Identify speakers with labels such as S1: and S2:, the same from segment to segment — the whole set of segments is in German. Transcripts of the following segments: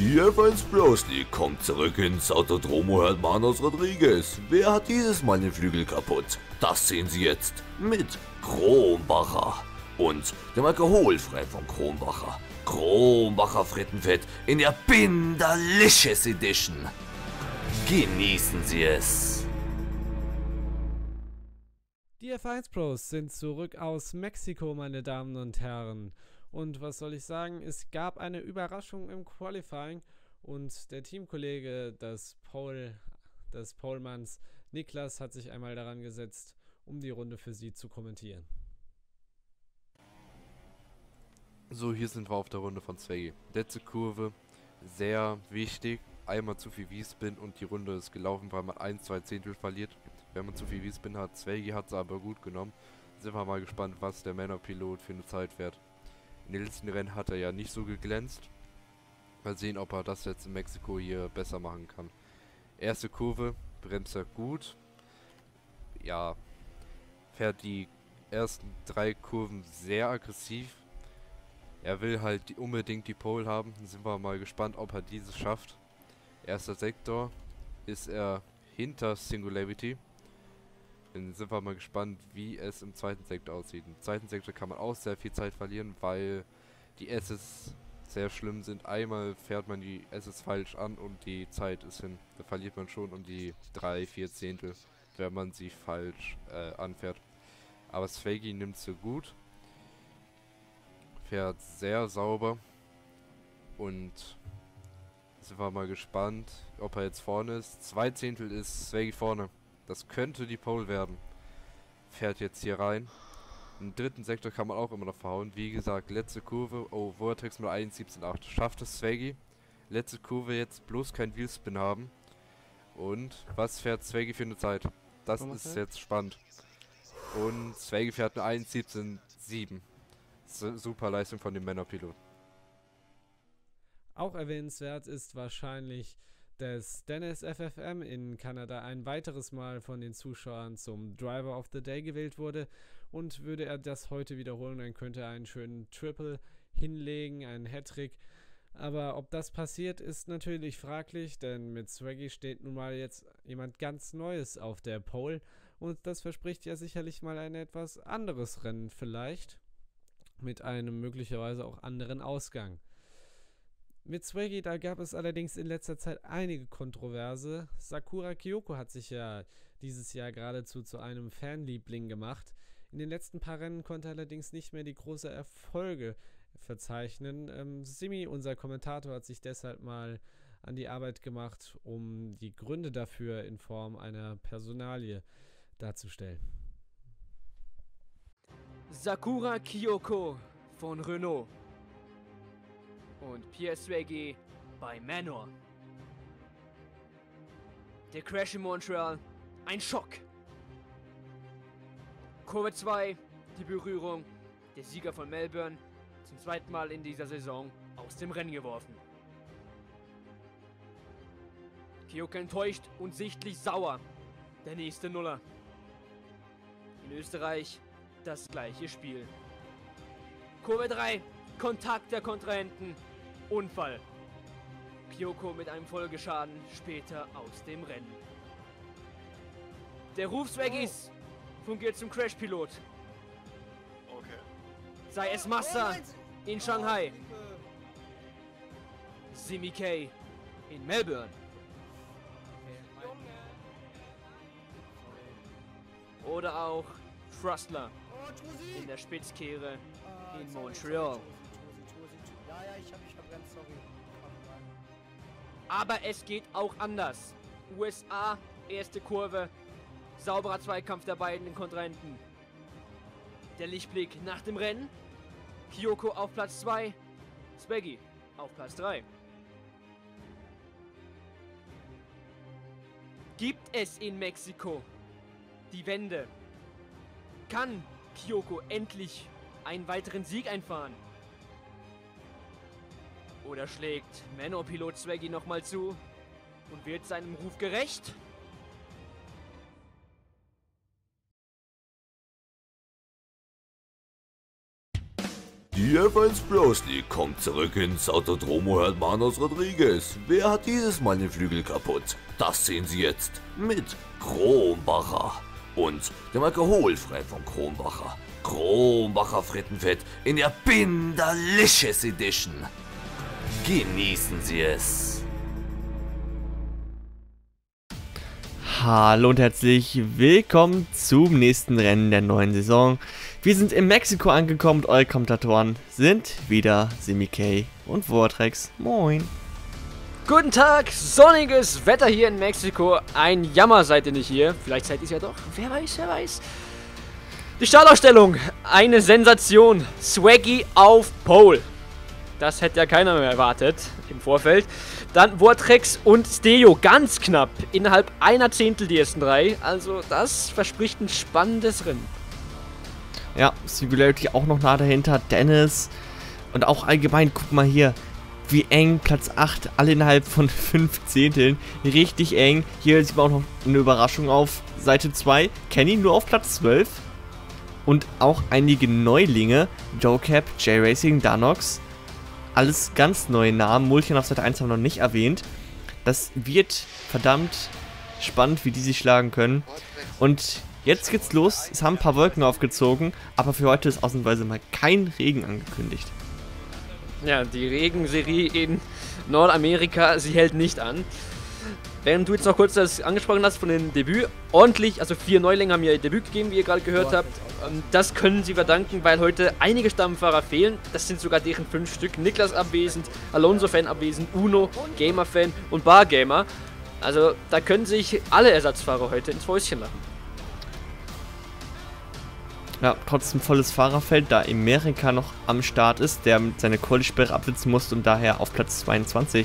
S1: Die F1 Bros League kommt zurück ins Autodromo Hermanos Rodriguez. Wer hat dieses Mal den Flügel kaputt? Das sehen Sie jetzt mit Krombacher und dem Alkoholfrei von Krombacher. Krombacher Frittenfett in der Binderlicious Edition. Genießen Sie es.
S2: Die F1 Pros sind zurück aus Mexiko, meine Damen und Herren. Und was soll ich sagen, es gab eine Überraschung im Qualifying und der Teamkollege des Polemanns Niklas hat sich einmal daran gesetzt, um die Runde für Sie zu kommentieren.
S3: So, hier sind wir auf der Runde von Zwegi. Letzte Kurve, sehr wichtig. Einmal zu viel V-Spin und die Runde ist gelaufen, weil man 1-2 Zehntel verliert. Wenn man zu viel V-Spin hat, Zwegi hat es aber gut genommen. Sind wir mal gespannt, was der Männerpilot für eine Zeit fährt. In den letzten Rennen hat er ja nicht so geglänzt. Mal sehen, ob er das jetzt in Mexiko hier besser machen kann. Erste Kurve, bremst er gut. Ja, fährt die ersten 3 Kurven sehr aggressiv. Er will halt unbedingt die Pole haben. Dann sind wir mal gespannt, ob er dieses schafft. Erster Sektor ist er hinter Singularity. Dann sind wir mal gespannt, wie es im zweiten Sektor aussieht. Im zweiten Sektor kann man auch sehr viel Zeit verlieren, weil die S's sehr schlimm sind. Einmal fährt man die S's falsch an und die Zeit ist hin. Da verliert man schon um die 3-4 Zehntel, wenn man sie falsch anfährt. Aber Zwegi nimmt sie gut. Fährt sehr sauber. Und sind wir mal gespannt, ob er jetzt vorne ist. 2 Zehntel ist Zwegi vorne. Das könnte die Pole werden. Fährt jetzt hier rein. Im dritten Sektor kann man auch immer noch verhauen. Wie gesagt, letzte Kurve. Oh, Vortex nur 1,17,8. Schafft es Zwegi. Letzte Kurve jetzt bloß kein Wheelspin haben. Und was fährt Zwegi für eine Zeit? Das ist jetzt spannend. Und Zwegi fährt eine 1,17,7. Super Leistung von dem Männerpilot.
S2: Auch erwähnenswert ist wahrscheinlich, dass Dennis FFM in Kanada ein weiteres Mal von den Zuschauern zum Driver of the Day gewählt wurde, und würde er das heute wiederholen, dann könnte er einen schönen Triple hinlegen, einen Hattrick. Aber ob das passiert, ist natürlich fraglich, denn mit Zwegi steht nun mal jetzt jemand ganz Neues auf der Pole und das verspricht ja sicherlich mal ein etwas anderes Rennen vielleicht, mit einem möglicherweise auch anderen Ausgang. Mit Zwegi, da gab es allerdings in letzter Zeit einige Kontroverse. Sakura Kyoko hat sich ja dieses Jahr geradezu zu einem Fanliebling gemacht. In den letzten paar Rennen konnte er allerdings nicht mehr die großen Erfolge verzeichnen. Simi, unser Kommentator, hat sich deshalb mal an die Arbeit gemacht, um die Gründe dafür in Form einer Personalie darzustellen.
S4: Sakura Kyoko von Renault und Pierre Zwegi bei Manor. Der Crash in Montreal, ein Schock. Kurve 2, die Berührung, der Sieger von Melbourne, zum zweiten Mal in dieser Saison aus dem Rennen geworfen. Kyoko enttäuscht und sichtlich sauer, der nächste Nuller. In Österreich das gleiche Spiel. Kurve 3, Kontakt der Kontrahenten, Unfall. Kyoko mit einem Folgeschaden später aus dem Rennen. Der Ruf Zwegis fungiert zum Crash-Pilot.
S5: Okay.
S4: Sei es Massa in Shanghai, Simi K in Melbourne oder auch Frustler in der Spitzkehre in Montreal.
S5: Ja, ich hab ganz sorry.
S4: Aber es geht auch anders. USA, erste Kurve, sauberer Zweikampf der beiden Kontrahenten. Der Lichtblick nach dem Rennen. Kyoko auf Platz 2, Zwegi auf Platz 3. Gibt es in Mexiko die Wende? Kann Kyoko endlich einen weiteren Sieg einfahren? Oder schlägt Manor-Pilot Zwegi nochmal zu und wird seinem Ruf gerecht?
S1: Die Die F1 Bros League kommt zurück ins Autodromo Hermanos Rodriguez. Wer hat dieses Mal den Flügel kaputt? Das sehen Sie jetzt mit Krombacher und dem Alkoholfrei von Krombacher. Krombacher Frittenfett in der Binderlicious Edition. Genießen Sie es.
S6: Hallo und herzlich willkommen zum nächsten Rennen der neuen Saison. Wir sind in Mexiko angekommen und eure Kommentatoren sind wieder Semi-K und Vortex. Moin.
S4: Guten Tag, sonniges Wetter hier in Mexiko. Ein Jammer seid ihr nicht hier. Vielleicht seid ihr es ja doch. Wer weiß, wer weiß. Die Startausstellung, eine Sensation. Swaggy auf Pole. Das hätte ja keiner mehr erwartet im Vorfeld. Dann Vortex und Steo, ganz knapp. Innerhalb einer Zehntel die ersten drei. Also das verspricht ein spannendes Rennen.
S6: Ja, Singularity auch noch nah dahinter. Dennis. Und auch allgemein, guck mal hier. Wie eng, Platz 8, alle innerhalb von 5 Zehnteln. Richtig eng. Hier sieht man auch noch eine Überraschung auf Seite 2. Kenny nur auf Platz 12. Und auch einige Neulinge. JoeCap, J-Racing, Danox. Alles ganz neue Namen. Mulchen auf Seite 1 haben wir noch nicht erwähnt. Das wird verdammt spannend, wie die sich schlagen können. Und jetzt geht's los. Es haben ein paar Wolken aufgezogen. Aber für heute ist ausnahmsweise mal kein Regen angekündigt.
S4: Ja, die Regenserie in Nordamerika, sie hält nicht an. Während du jetzt noch kurz das angesprochen hast von dem Debüt, ordentlich, also 4 Neulinge haben ihr Debüt gegeben, wie ihr gerade gehört habt. Das können sie verdanken, weil heute einige Stammfahrer fehlen. Das sind sogar deren 5 Stück. Niklas abwesend, Alonso-Fan abwesend, Uno, Gamer-Fan und Bar-Gamer. Also da können sich alle Ersatzfahrer heute ins Fäustchen lachen.
S6: Ja, trotzdem volles Fahrerfeld, da Amerika noch am Start ist, der mit seiner Quali-Sperre absitzen muss und daher auf Platz 22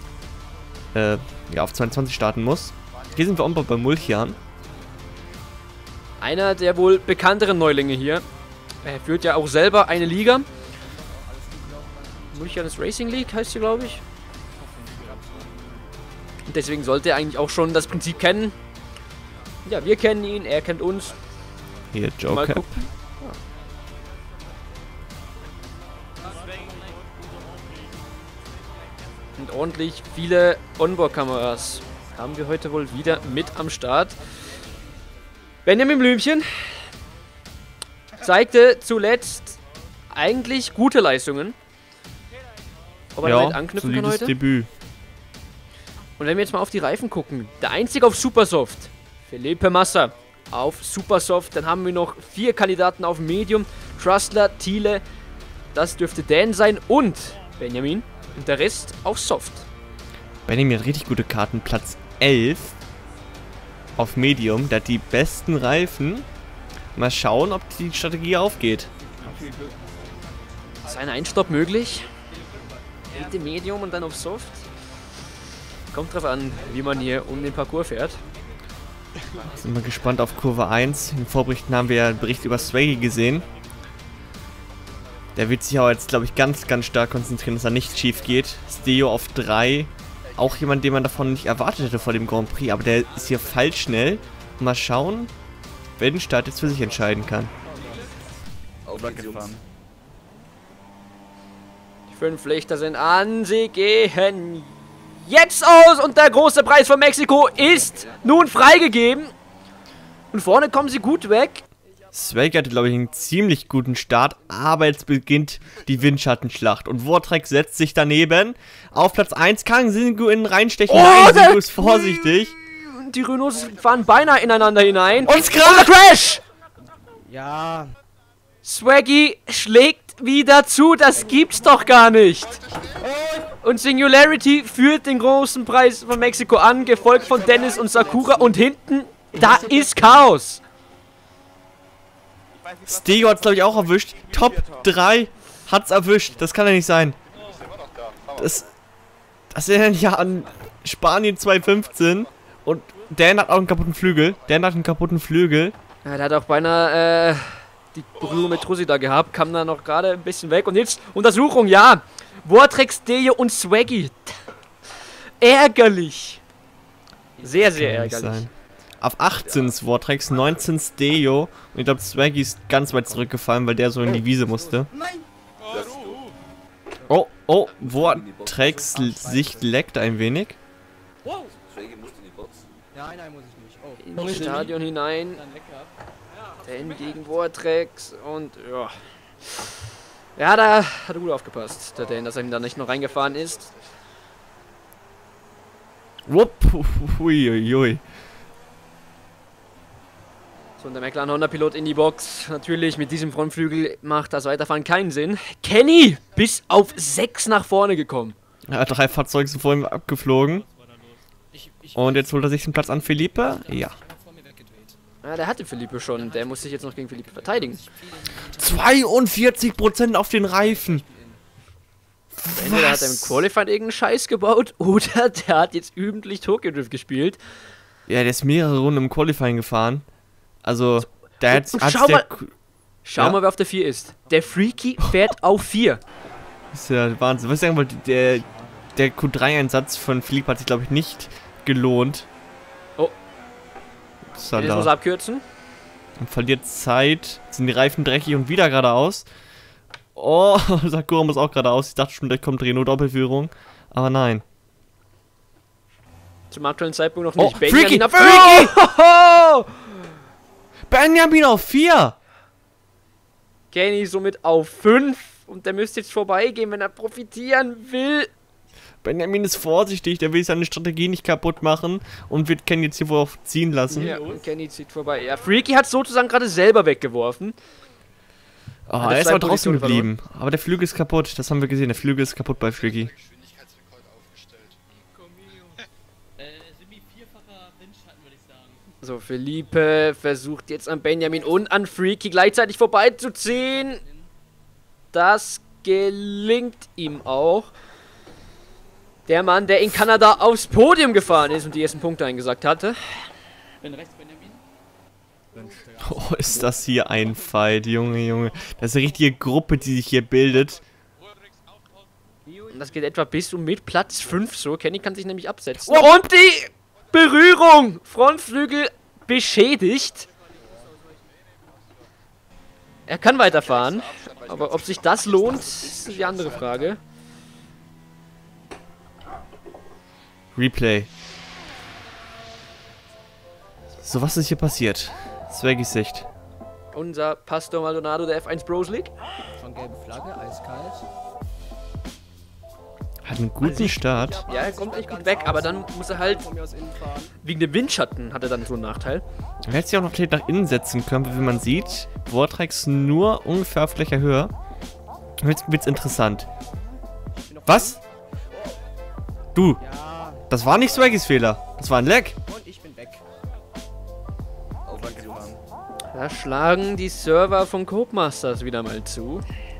S6: auf 22 starten muss. Hier sind wir auch bei Mulchian.
S4: Einer der wohl bekannteren Neulinge hier. Er führt ja auch selber eine Liga. Mulchianes Racing League heißt sie, glaube ich. Und deswegen sollte er eigentlich auch schon das Prinzip kennen. Ja, wir kennen ihn, er kennt uns.
S6: Hier,
S4: Mal
S6: Joker.
S4: gucken. Und ordentlich viele Onboard-Kameras haben wir heute wohl wieder mit am Start. Benjamin Blümchen zeigte zuletzt eigentlich gute Leistungen. Ob er damit anknüpfen kann heute?
S6: Debüt.
S4: Und wenn wir jetzt mal auf die Reifen gucken, der einzige auf Supersoft, Felipe Massa auf Supersoft, dann haben wir noch 4 Kandidaten auf Medium, Trustler, Thiele, das dürfte Dan sein und Benjamin und der Rest auf Soft.
S6: Benjamin hat richtig gute Karten, Platz 11 auf Medium, der hat die besten Reifen. Mal schauen, ob die Strategie aufgeht.
S4: Ist ein Einstopp möglich? Bitte Medium und dann auf Soft? Kommt drauf an, wie man hier um den Parcours fährt.
S6: Sind wir gespannt auf Kurve 1. In den Vorberichten haben wir ja einen Bericht über Swaggy gesehen. Der wird sich auch jetzt, glaube ich, ganz, ganz stark konzentrieren, dass er nicht schief geht. Steo auf 3. Auch jemand, den man davon nicht erwartet hätte vor dem Grand Prix. Aber der ist hier falsch schnell. Mal schauen, wer den Start jetzt für sich entscheiden kann.
S4: Die 5 Lichter sind an, sie gehen jetzt aus und der große Preis von Mexiko ist nun freigegeben. Und vorne kommen sie gut weg.
S6: Swaggy hatte, glaube ich, einen ziemlich guten Start, aber jetzt beginnt die Windschattenschlacht. Und Vortex setzt sich daneben. Auf Platz 1 kann Singu innen reinstechen. Nein, Singu ist vorsichtig.
S4: Die Renaults fahren beinahe ineinander hinein.
S6: Und
S4: Crash!
S5: Ja.
S4: Swaggy schlägt wieder zu, das gibt's doch gar nicht. Und Singularity führt den großen Preis von Mexiko an, gefolgt von Dennis und Sakura. Und hinten, da ist Chaos.
S6: Stego hat es, glaube ich, auch erwischt. Top 3 hat's erwischt. Das kann ja nicht sein. Das erinnert ja an Spanien 2015. Und Dan hat auch einen kaputten Flügel. Ja,
S4: der hat auch beinahe die Berührung mit Trussi da gehabt. Kam da noch gerade ein bisschen weg. Und jetzt Untersuchung, ja. Vortex, Steo und Swaggy. Ärgerlich. Sehr, sehr ärgerlich.
S6: Auf 18 ist Vortex, 19 Steo. Und ich glaube, Swaggy ist ganz weit zurückgefallen, weil der so in die Wiese musste.
S5: Nein!
S6: Oh, Vortex Sicht leckt ein wenig.
S1: Schwäge musst in die Box.
S5: Nein, muss ich nicht. Oh.
S4: Ins Stadion hinein. Dan gegen Vortex und ja. Ja, da hat er gut aufgepasst, der Dan, dass er ihm da nicht noch reingefahren ist.
S6: Wupp, huiuiui.
S4: So, und der McLaren Honda-Pilot in die Box. Natürlich, mit diesem Frontflügel macht das Weiterfahren keinen Sinn. Kenny bis auf 6 nach vorne gekommen.
S6: Ja, 3 Fahrzeuge sind vor ihm abgeflogen. Und jetzt holt er sich den Platz an Felipe. Ja.
S4: Ja, der hatte Felipe schon. Der muss sich jetzt noch gegen Felipe verteidigen.
S6: 42% auf den Reifen.
S4: Entweder hat er im Qualifying irgendeinen Scheiß gebaut oder der hat jetzt übentlich Tokyo Drift gespielt.
S6: Ja, der ist mehrere Runden im Qualifying gefahren. Also, der hat
S4: Schau mal, wer auf der 4 ist. Der Freaky fährt auf 4.
S6: Das ist ja Wahnsinn. Was ich sagen wollte, der Q3-Einsatz von Philipp hat sich, glaube ich, nicht gelohnt.
S4: Oh. Jetzt muss er abkürzen.
S6: Und verliert Zeit. Sind die Reifen dreckig und wieder geradeaus. Oh, Sakura muss auch geradeaus. Ich dachte schon, da kommt Renault Doppelführung. Aber nein.
S4: Zum aktuellen Zeitpunkt noch nicht.
S6: Oh,
S4: Benjamin
S6: Freaky!
S4: auf Freaky!
S6: Benjamin auf 4!
S4: Kenny somit auf 5. Und der müsste jetzt vorbeigehen, wenn er profitieren will.
S6: Benjamin ist vorsichtig, der will seine Strategie nicht kaputt machen und wird Kenny jetzt hier wohl auch ziehen lassen.
S4: Ja, und Kenny zieht vorbei. Ja, Freaky hat sozusagen gerade selber weggeworfen.
S6: Oh, er ist aber draußen geblieben. Aber der Flügel ist kaputt, das haben wir gesehen. Der Flügel ist kaputt bei Freaky.
S4: So, Felipe versucht jetzt an Benjamin und an Freaky gleichzeitig vorbeizuziehen. Das gelingt ihm auch. Der Mann, der in Kanada aufs Podium gefahren ist und die ersten Punkte eingesackt hatte.
S6: Oh, ist das hier ein Fight, Junge. Das ist eine richtige Gruppe, die sich hier bildet.
S4: Und das geht etwa bis und mit Platz 5 so. Kenny kann sich nämlich absetzen. Oh, und die Berührung! Frontflügel beschädigt. Er kann weiterfahren. Aber ob sich das lohnt, ist die andere Frage.
S6: Replay. So, was ist hier passiert? Swaggys Sicht.
S4: Unser Pastor Maldonado der F1 Bros League.
S5: Schon gelbe Flagge, eiskalt.
S6: Hat einen guten Start.
S4: Ja, er kommt echt gut weg, aber dann muss er halt wegen dem Windschatten hat er dann so einen Nachteil.
S6: Er hätte sich auch noch gleich nach innen setzen können, wie man sieht. Vortrags nur ungefähr auf gleicher Höhe. Jetzt wird's interessant. Was? Du?
S5: Ja,
S6: Das war nicht Swaggys Fehler. Das war ein Leck.
S5: und ich bin weg.
S4: Da schlagen die Server von Codemasters wieder mal zu.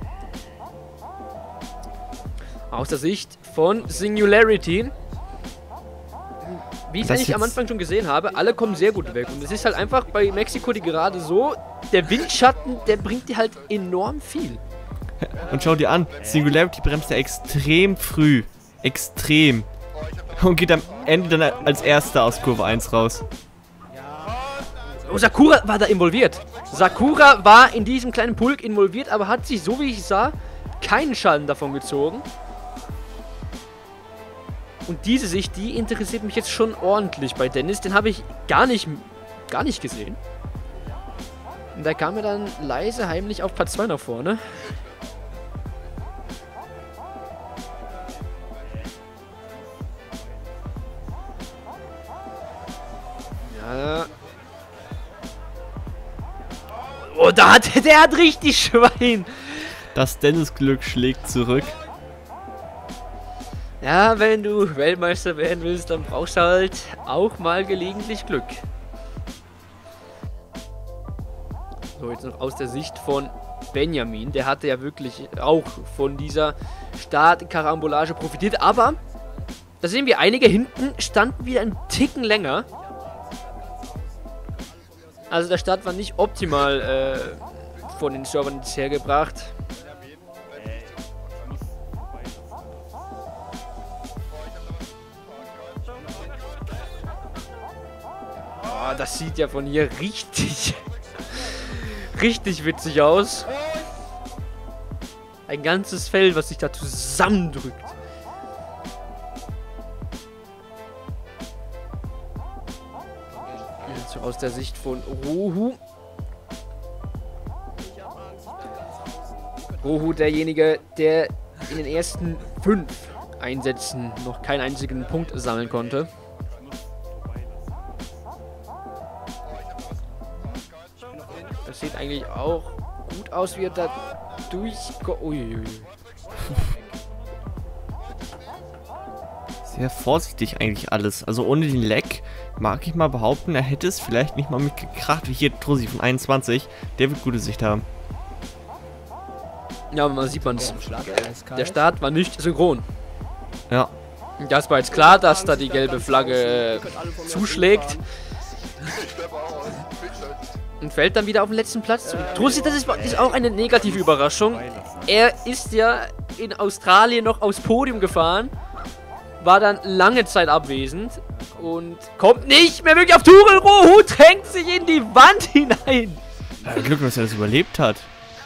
S4: Aus der Sicht von Singularity. Wie ich es
S6: Das
S4: eigentlich am
S6: jetzt-
S4: Anfang schon gesehen habe, alle kommen sehr gut weg. Und es ist halt einfach bei Mexiko die gerade so, der Windschatten, der bringt dir halt enorm viel.
S6: Und schau dir an, Singularity bremst ja extrem früh. Extrem. Und geht am Ende dann als Erster aus Kurve 1 raus.
S4: Oh, Sakura war da involviert. Sakura war in diesem kleinen Pulk involviert, aber hat sich, so wie ich sah, keinen Schaden davon gezogen. Und diese Sicht, die interessiert mich jetzt schon ordentlich bei Dennis. Den habe ich gar nicht gesehen. Und da kam er dann leise, heimlich auf Platz 2 nach vorne. Ja. Oh, der hat richtig Schwein.
S6: Das Dennis-Glück schlägt zurück.
S4: Ja, wenn du Weltmeister werden willst, dann brauchst du halt auch mal gelegentlich Glück. So, jetzt noch aus der Sicht von Benjamin. Der hatte ja wirklich auch von dieser Startkarambolage profitiert. Aber, da sehen wir, einige hinten standen wieder einen Ticken länger. Also der Start war nicht optimal von den Servern jetzt hergebracht. Oh, das sieht ja von hier richtig witzig aus. ein ganzes Feld, was sich da zusammendrückt. Jetzt aus der Sicht von Rohu. Rohu derjenige, der in den ersten 5 Einsätzen noch keinen einzigen Punkt sammeln konnte. Das sieht eigentlich auch gut aus, wie er da durchkommt. Uiuiui.
S6: Sehr vorsichtig eigentlich alles. Also ohne den Leck mag ich mal behaupten, er hätte es vielleicht nicht mal mitgekracht, wie hier Trosi von 21. Der wird gute Sicht haben.
S4: Ja, aber man sieht man's.
S5: Flagge eiskalt.
S4: Der Start war nicht synchron.
S6: Ja.
S4: Das war jetzt klar, dass da die gelbe Flagge zuschlägt. Und fällt dann wieder auf den letzten Platz zurück. Trosi, das ist auch eine negative Überraschung. Er ist ja in Australien noch aufs Podium gefahren. War dann lange Zeit abwesend. Und kommt nicht mehr wirklich auf Touren. Rohu drängt sich in die Wand hinein.
S6: Ja, Glück, dass er das überlebt hat.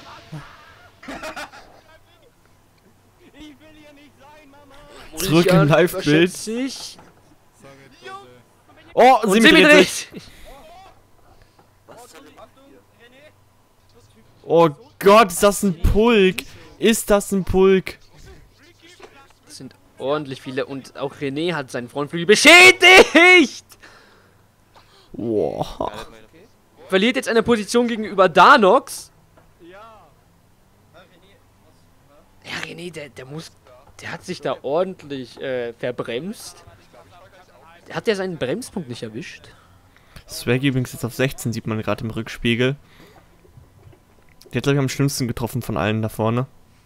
S6: Zurück im Live-Bild. Oh, sie dreht sich. Oh Gott, ist das ein Pulk? Ist das ein Pulk?
S4: Das sind ordentlich viele. Und auch René hat seinen Frontflügel beschädigt.
S6: Wow.
S4: Verliert jetzt eine Position gegenüber Danox. Ja, René, der hat sich da ordentlich verbremst. Der hat ja seinen Bremspunkt nicht erwischt.
S6: Swaggy übrigens jetzt auf 16, sieht man gerade im Rückspiegel. Der hat, glaube ich, am schlimmsten getroffen von allen da vorne.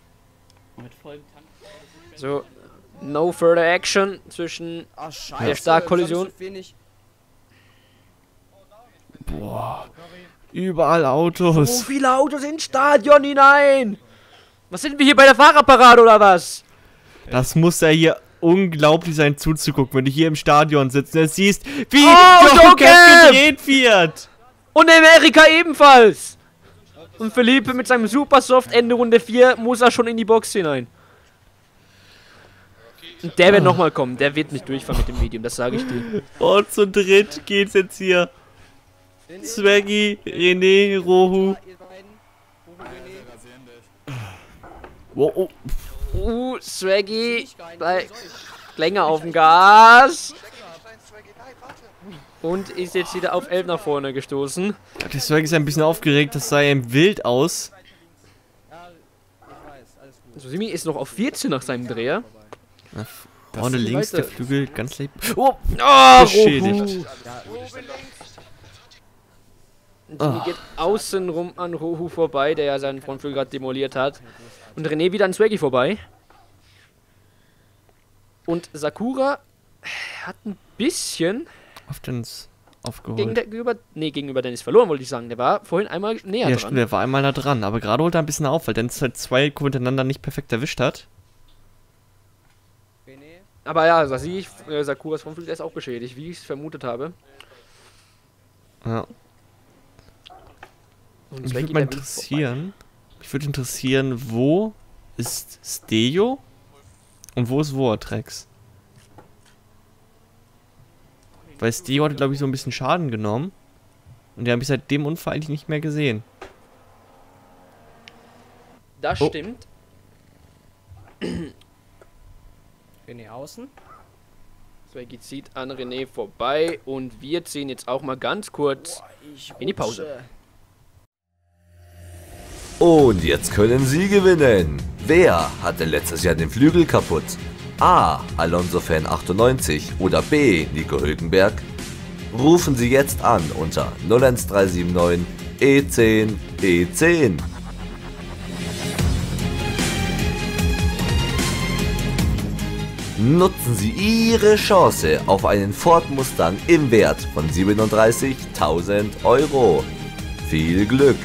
S4: So, no further action zwischen der Starkkollision.
S6: Boah. Überall Autos.
S4: So viele Autos ins Stadion hinein. Was sind wir hier bei der Fahrerparade oder was?
S6: Das muss ja hier unglaublich sein zuzugucken, wenn du hier im Stadion sitzt und du siehst, wie
S4: Joker
S6: gedreht wird.
S4: Und Amerika ebenfalls. Und Felipe mit seinem Supersoft Ende Runde 4 muss er schon in die Box hinein. Und der wird nochmal kommen. Der wird nicht durchfahren mit dem Medium, das sage ich dir.
S6: Und zu dritt geht's jetzt hier. Swaggy, René, Rohu. Wow, oh.
S4: Swaggy länger auf dem Gas. Und ist jetzt wieder auf 11 nach vorne gestoßen.
S6: Der Swaggy ist ein bisschen aufgeregt, das sah ihm wild aus.
S4: Susimi ist noch auf 14 nach seinem Dreher.
S6: Vorne links der Flügel ganz lieb.
S4: Oh,
S6: beschädigt.
S4: Susimi geht außen rum an Rohu vorbei, der ja seinen Frontflügel gerade demoliert hat. Und René wieder an Swaggy vorbei. Und Sakura hat ein bisschen
S6: auf Dennis aufgeholt.
S4: Gegenüber Dennis verloren, wollte ich sagen. Der war vorhin einmal näher dran.
S6: Stimmt, der war einmal da dran. Aber gerade holt er ein bisschen auf, weil Dennis halt 2 hintereinander nicht perfekt erwischt hat.
S4: Aber ja, da sehe ich, Sakuras Frontflügel ist auch beschädigt, wie ich es vermutet habe.
S6: Ja.
S4: Und
S6: Mich würde mal interessieren, wo ist Steo und wo ist Vortex? Weil Steo hatte, glaube ich, so ein bisschen Schaden genommen. Und den habe ich seit dem Unfall eigentlich nicht mehr gesehen.
S4: Das stimmt.
S5: René außen.
S4: Swaggy zieht an René vorbei und wir ziehen jetzt auch mal ganz kurz in die Pause.
S1: Und jetzt können Sie gewinnen. Wer hatte letztes Jahr den Flügel kaputt? A. Alonso Fan 98 oder B. Nico Hülkenberg? Rufen Sie jetzt an unter 01379 E10 E10. Nutzen Sie Ihre Chance auf einen Ford Mustang im Wert von 37.000 €. Viel Glück!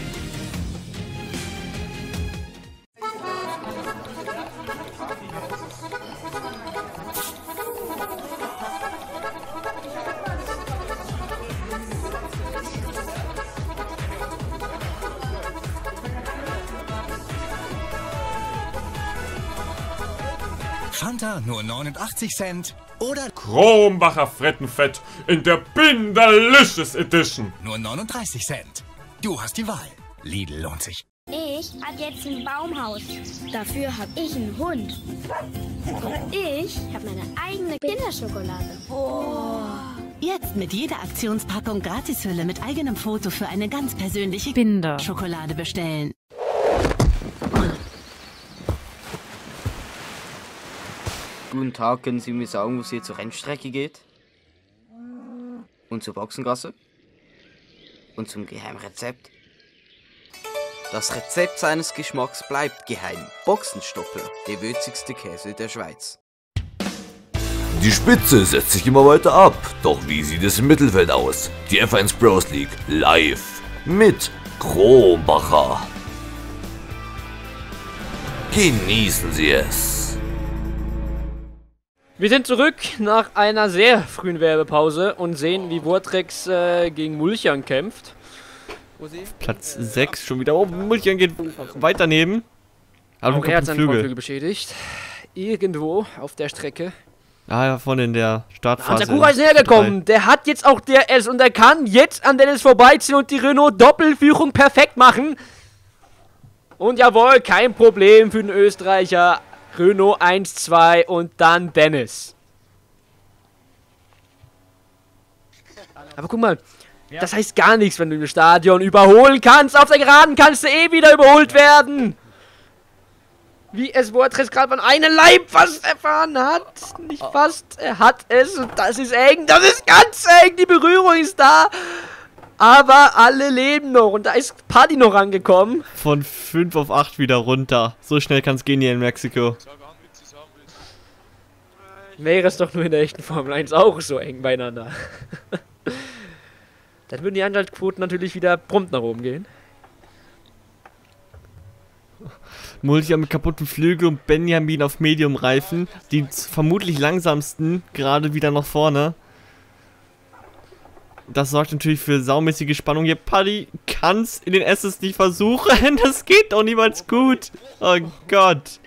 S7: Fanta nur 89 Cent oder
S8: Kronbacher Frittenfett in der Binderlicious Edition.
S7: nur 39 Cent. Du hast die Wahl. Lidl lohnt sich.
S9: Ich habe jetzt ein Baumhaus. Dafür habe ich einen Hund. Und ich habe meine eigene Kinderschokolade. Oh.
S10: Jetzt mit jeder Aktionspackung Gratishülle mit eigenem Foto für eine ganz persönliche Schokolade bestellen.
S11: Guten Tag, können Sie mir sagen, wo es hier zur Rennstrecke geht? Und zur Boxengasse? Und zum Geheimrezept? Das Rezept seines Geschmacks bleibt geheim. Boxenstoppel, der würzigste Käse der Schweiz.
S1: Die Spitze setzt sich immer weiter ab, doch wie sieht es im Mittelfeld aus? Die F1 Bros League live mit Kronbacher. Genießen Sie es.
S4: Wir sind zurück nach einer sehr frühen Werbepause und sehen, wie Vortex gegen Mulchan kämpft.
S6: Platz 6 schon wieder. Oh, Mulchan geht weiter neben. Aber
S4: auch er hat seinen Vorflügel beschädigt. Irgendwo auf der Strecke.
S6: Ah ja, vorne in der Startphase.
S4: Sakura ist näher gekommen. Der hat jetzt auch DRS und er kann jetzt an Dennis vorbeiziehen und die Renault Doppelführung perfekt machen. Und jawohl, kein Problem für den Österreicher. Renault 1-2 und dann Dennis. Aber guck mal, das heißt gar nichts, wenn du im Stadion überholen kannst. Auf der Geraden kannst du eh wieder überholt werden. Wie es Vortex gerade von einem Leib fast erfahren hat. Nicht fast, er hat es und das ist eng. Das ist ganz eng, die Berührung ist da. Aber alle leben noch und da ist Paddy noch rangekommen.
S6: Von 5 auf 8 wieder runter. So schnell kann es gehen hier in Mexiko.
S4: Wäre es doch nur in der echten Formel 1 auch so eng beieinander. Dann würden die Einschaltquoten natürlich wieder prompt nach oben gehen.
S6: Mulchan mit kaputten Flügel und Benjamin auf Medium-Reifen. Die vermutlich langsamsten gerade wieder nach vorne. Das sorgt natürlich für saumäßige Spannung. Hier, Paddy kann's in den S's nicht versuchen. Das geht doch niemals gut. Oh Gott.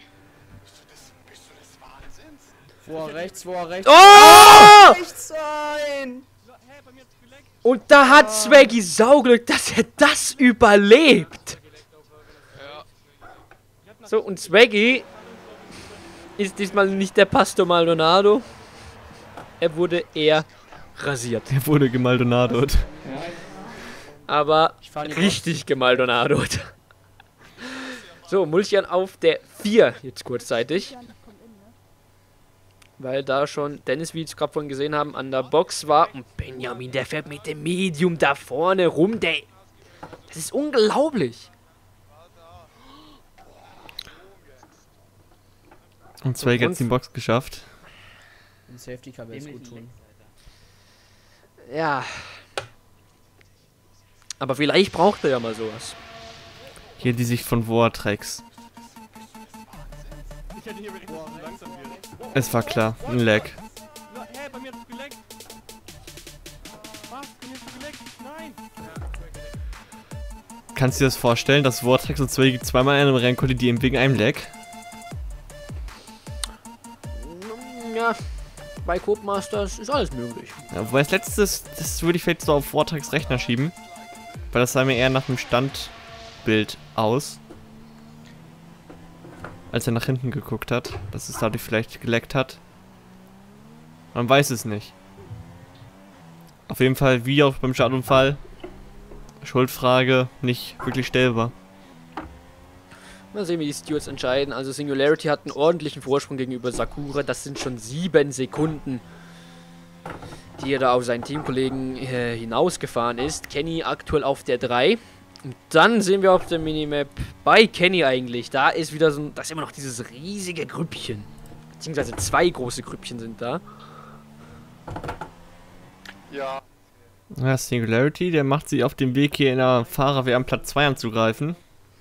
S5: Vor rechts, vor rechts.
S4: Oh!
S5: Rechts sein!
S4: Und da hat Swaggy Sauglück, dass er das überlebt. So, und Swaggy ist diesmal nicht der Pastor Maldonado. Er wurde eher rasiert.
S6: Er wurde gemaldonadot.
S4: Aber richtig gemaldonadot. So, Mulchan auf der 4 jetzt kurzzeitig. Weil da schon Dennis, wie wir es gerade vorhin gesehen haben, an der Box war. Und Benjamin, der fährt mit dem Medium da vorne rum. Das ist unglaublich.
S6: Und Swaggy hat es in die Box geschafft.
S5: Ein Safety kann mir gut tun.
S4: Ja. Aber vielleicht braucht er ja mal sowas.
S6: Hier die Sicht von Vortex. Es war klar, ein Lag. Kannst du dir das vorstellen, dass Vortex und Swaggy zweimal in einem Rennen kollidieren wegen einem Lag?
S4: Ja, bei Codemasters ist alles möglich.
S6: Ja, wobei das letzte, das würde ich vielleicht so auf Vortex Rechner schieben. Weil das sah mir eher nach einem Standbild aus. Als er nach hinten geguckt hat, dass es dadurch vielleicht geleckt hat. Man weiß es nicht. Auf jeden Fall, wie auch beim Startunfall, Schuldfrage nicht wirklich stellbar.
S4: Mal sehen, wie die Stewards entscheiden. Also Singularity hat einen ordentlichen Vorsprung gegenüber Sakura. Das sind schon 7 Sekunden, die er da auf seinen Teamkollegen hinausgefahren ist. Kenny aktuell auf der 3. Und dann sehen wir auf der Minimap bei Kenny eigentlich. Da ist wieder so, da ist immer noch dieses riesige Grüppchen. Beziehungsweise 2 große Grüppchen sind da.
S3: Ja.
S6: Ja, Singularity, der macht sich auf dem Weg hier in der Fahrer-WM Platz 2 anzugreifen.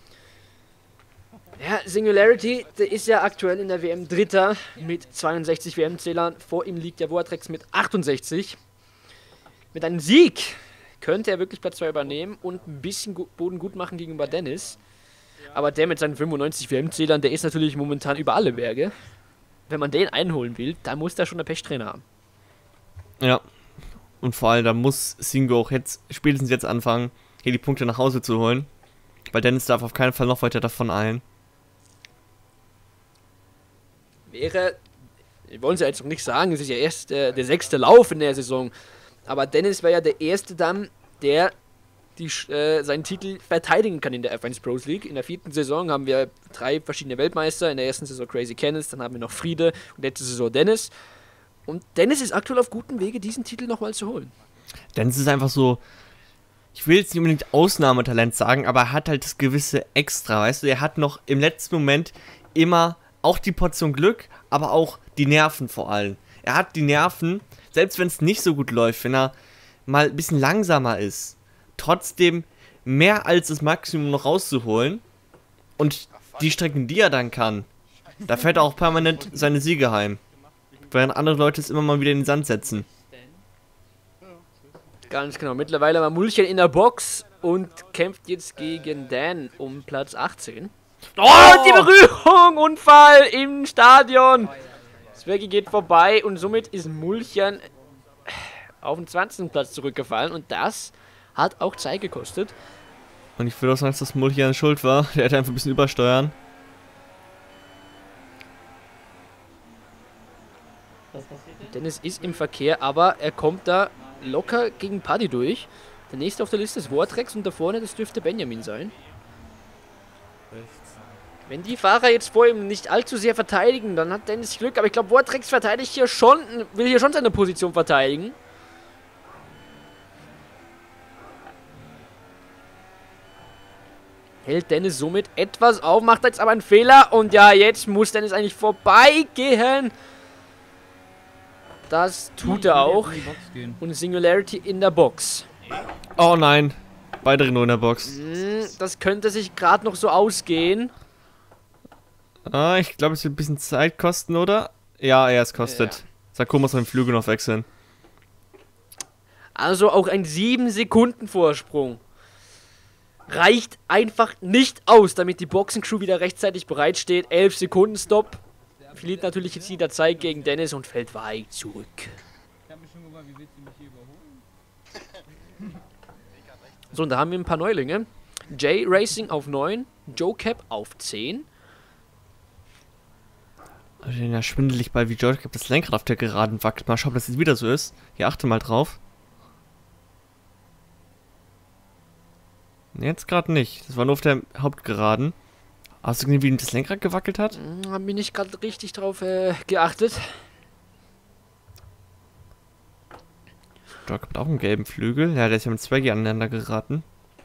S4: Ja, Singularity, der ist ja aktuell in der WM Dritter mit 62 WM-Zählern. Vor ihm liegt der Vortex mit 68. Mit einem Sieg könnte er wirklich Platz 2 übernehmen und ein bisschen Boden gut machen gegenüber Dennis. Aber der mit seinen 95 WM-Zählern, der ist natürlich momentan über alle Berge. wenn man den einholen will, dann muss der schon einen Pechtrainer haben.
S6: Ja. Und vor allem, da muss Singo auch jetzt, spätestens jetzt anfangen, hier die Punkte nach Hause zu holen. Weil Dennis darf auf keinen Fall noch weiter davon eilen.
S4: Wir wollen es ja jetzt noch nicht sagen, es ist ja erst der 6. Lauf in der Saison. Aber Dennis war ja der Erste dann, der seinen Titel verteidigen kann in der F1 Pros League. In der 4. Saison haben wir 3 verschiedene Weltmeister. In der 1. Saison Crazy Kenneth, dann haben wir noch Friede und letzte Saison Dennis. Und Dennis ist aktuell auf gutem Wege, diesen Titel nochmal zu holen.
S6: Dennis ist einfach so, ich will jetzt nicht unbedingt Ausnahmetalent sagen, aber er hat halt das gewisse Extra, weißt du? Er hat noch im letzten Moment immer auch die Portion Glück, aber auch die Nerven vor allem. Er hat die Nerven, selbst wenn es nicht so gut läuft, wenn er mal ein bisschen langsamer ist, trotzdem mehr als das Maximum noch rauszuholen. Und die Strecken, die er dann kann, da fährt er auch permanent seine Siege heim. Während andere Leute es immer mal wieder in den Sand setzen.
S4: Ganz genau. Mittlerweile war Mulchen in der Box und kämpft jetzt gegen Dan um Platz 18. Oh, die Berührung! Unfall im Stadion! Swaggy geht vorbei und somit ist Mulchen auf den 20. Platz zurückgefallen und das hat auch Zeit gekostet.
S6: Und ich würde auch sagen, dass Mulchen schuld war. Der hätte einfach ein bisschen übersteuern.
S4: Dennis ist im Verkehr, aber er kommt da locker gegen Paddy durch. Der nächste auf der Liste ist Vortrex und da vorne, das dürfte Benjamin sein. Wenn die Fahrer jetzt vor ihm nicht allzu sehr verteidigen, dann hat Dennis Glück. Aber ich glaube, Vortrex verteidigt hier schon, will hier schon seine Position verteidigen. Hält Dennis somit etwas auf, macht jetzt aber einen Fehler. Und ja, jetzt muss Dennis eigentlich vorbeigehen. Das tut er auch. Und Singularity in der Box.
S6: Oh nein. Beide Renault in der Box.
S4: Das könnte sich gerade noch so ausgehen.
S6: Ah, ich glaube, es wird ein bisschen Zeit kosten, oder? Ja, es kostet. Ja. Sarko muss den Flügel noch wechseln.
S4: Also auch ein 7 Sekunden Vorsprung. Reicht einfach nicht aus, damit die Boxencrew wieder rechtzeitig bereitsteht. 11 Sekunden Stopp. Verliert natürlich jetzt wieder Zeit gegen Dennis und fällt weit zurück. Ich habe mich schon gefragt, wie willst du mich hier überholen? So, und da haben wir ein paar Neulinge. J Racing auf 9, Joe Cap auf 10.
S6: Also ja, schwindelig bei wie Joe Cap das Lenkrad auf der Geraden wackelt. Mal schauen, ob das jetzt wieder so ist. Hier, achte mal drauf. Jetzt gerade nicht. Das war nur auf der Hauptgeraden. Hast du gesehen, wie das Lenkrad gewackelt hat?
S4: Haben wir nicht gerade richtig drauf geachtet.
S6: Jock hat auch einen gelben Flügel. Ja, der ist ja mit Swaggy aneinander geraten.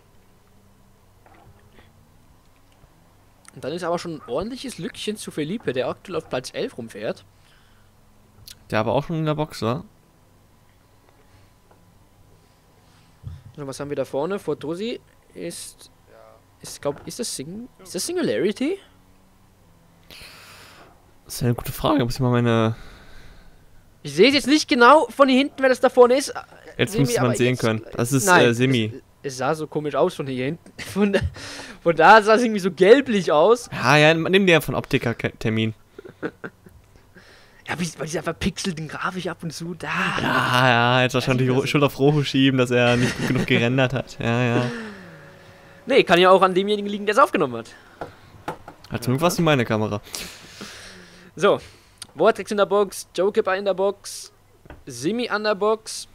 S4: Und dann ist aber schon ein ordentliches Lückchen zu Felipe, der aktuell auf Platz 11 rumfährt.
S6: Der aber auch schon in der Box war.
S4: Und was haben wir da vorne? Fortosi ist das Singularity?
S6: Das ist eine gute Frage. Muss ich mal meine...
S4: Ich sehe es jetzt nicht genau von hier hinten, wer das da vorne ist.
S6: Jetzt müsste man sehen können. Das ist Simi.
S4: Es sah so komisch aus von hier hinten. Von da sah es irgendwie so gelblich aus.
S6: Ja, nimm dir von Optiker-Termin.
S4: Ja, bei dieser verpixelten Grafik ab und zu da.
S6: Ja, jetzt wahrscheinlich die Schuld auf Rojo schieben, dass er nicht gut genug gerendert hat. Ja.
S4: Nee, kann ja auch an demjenigen liegen, der es aufgenommen hat.
S6: Zum Glück war es meine Kamera.
S4: So, Vortex in der Box, Joker in der Box, Simi an der Box.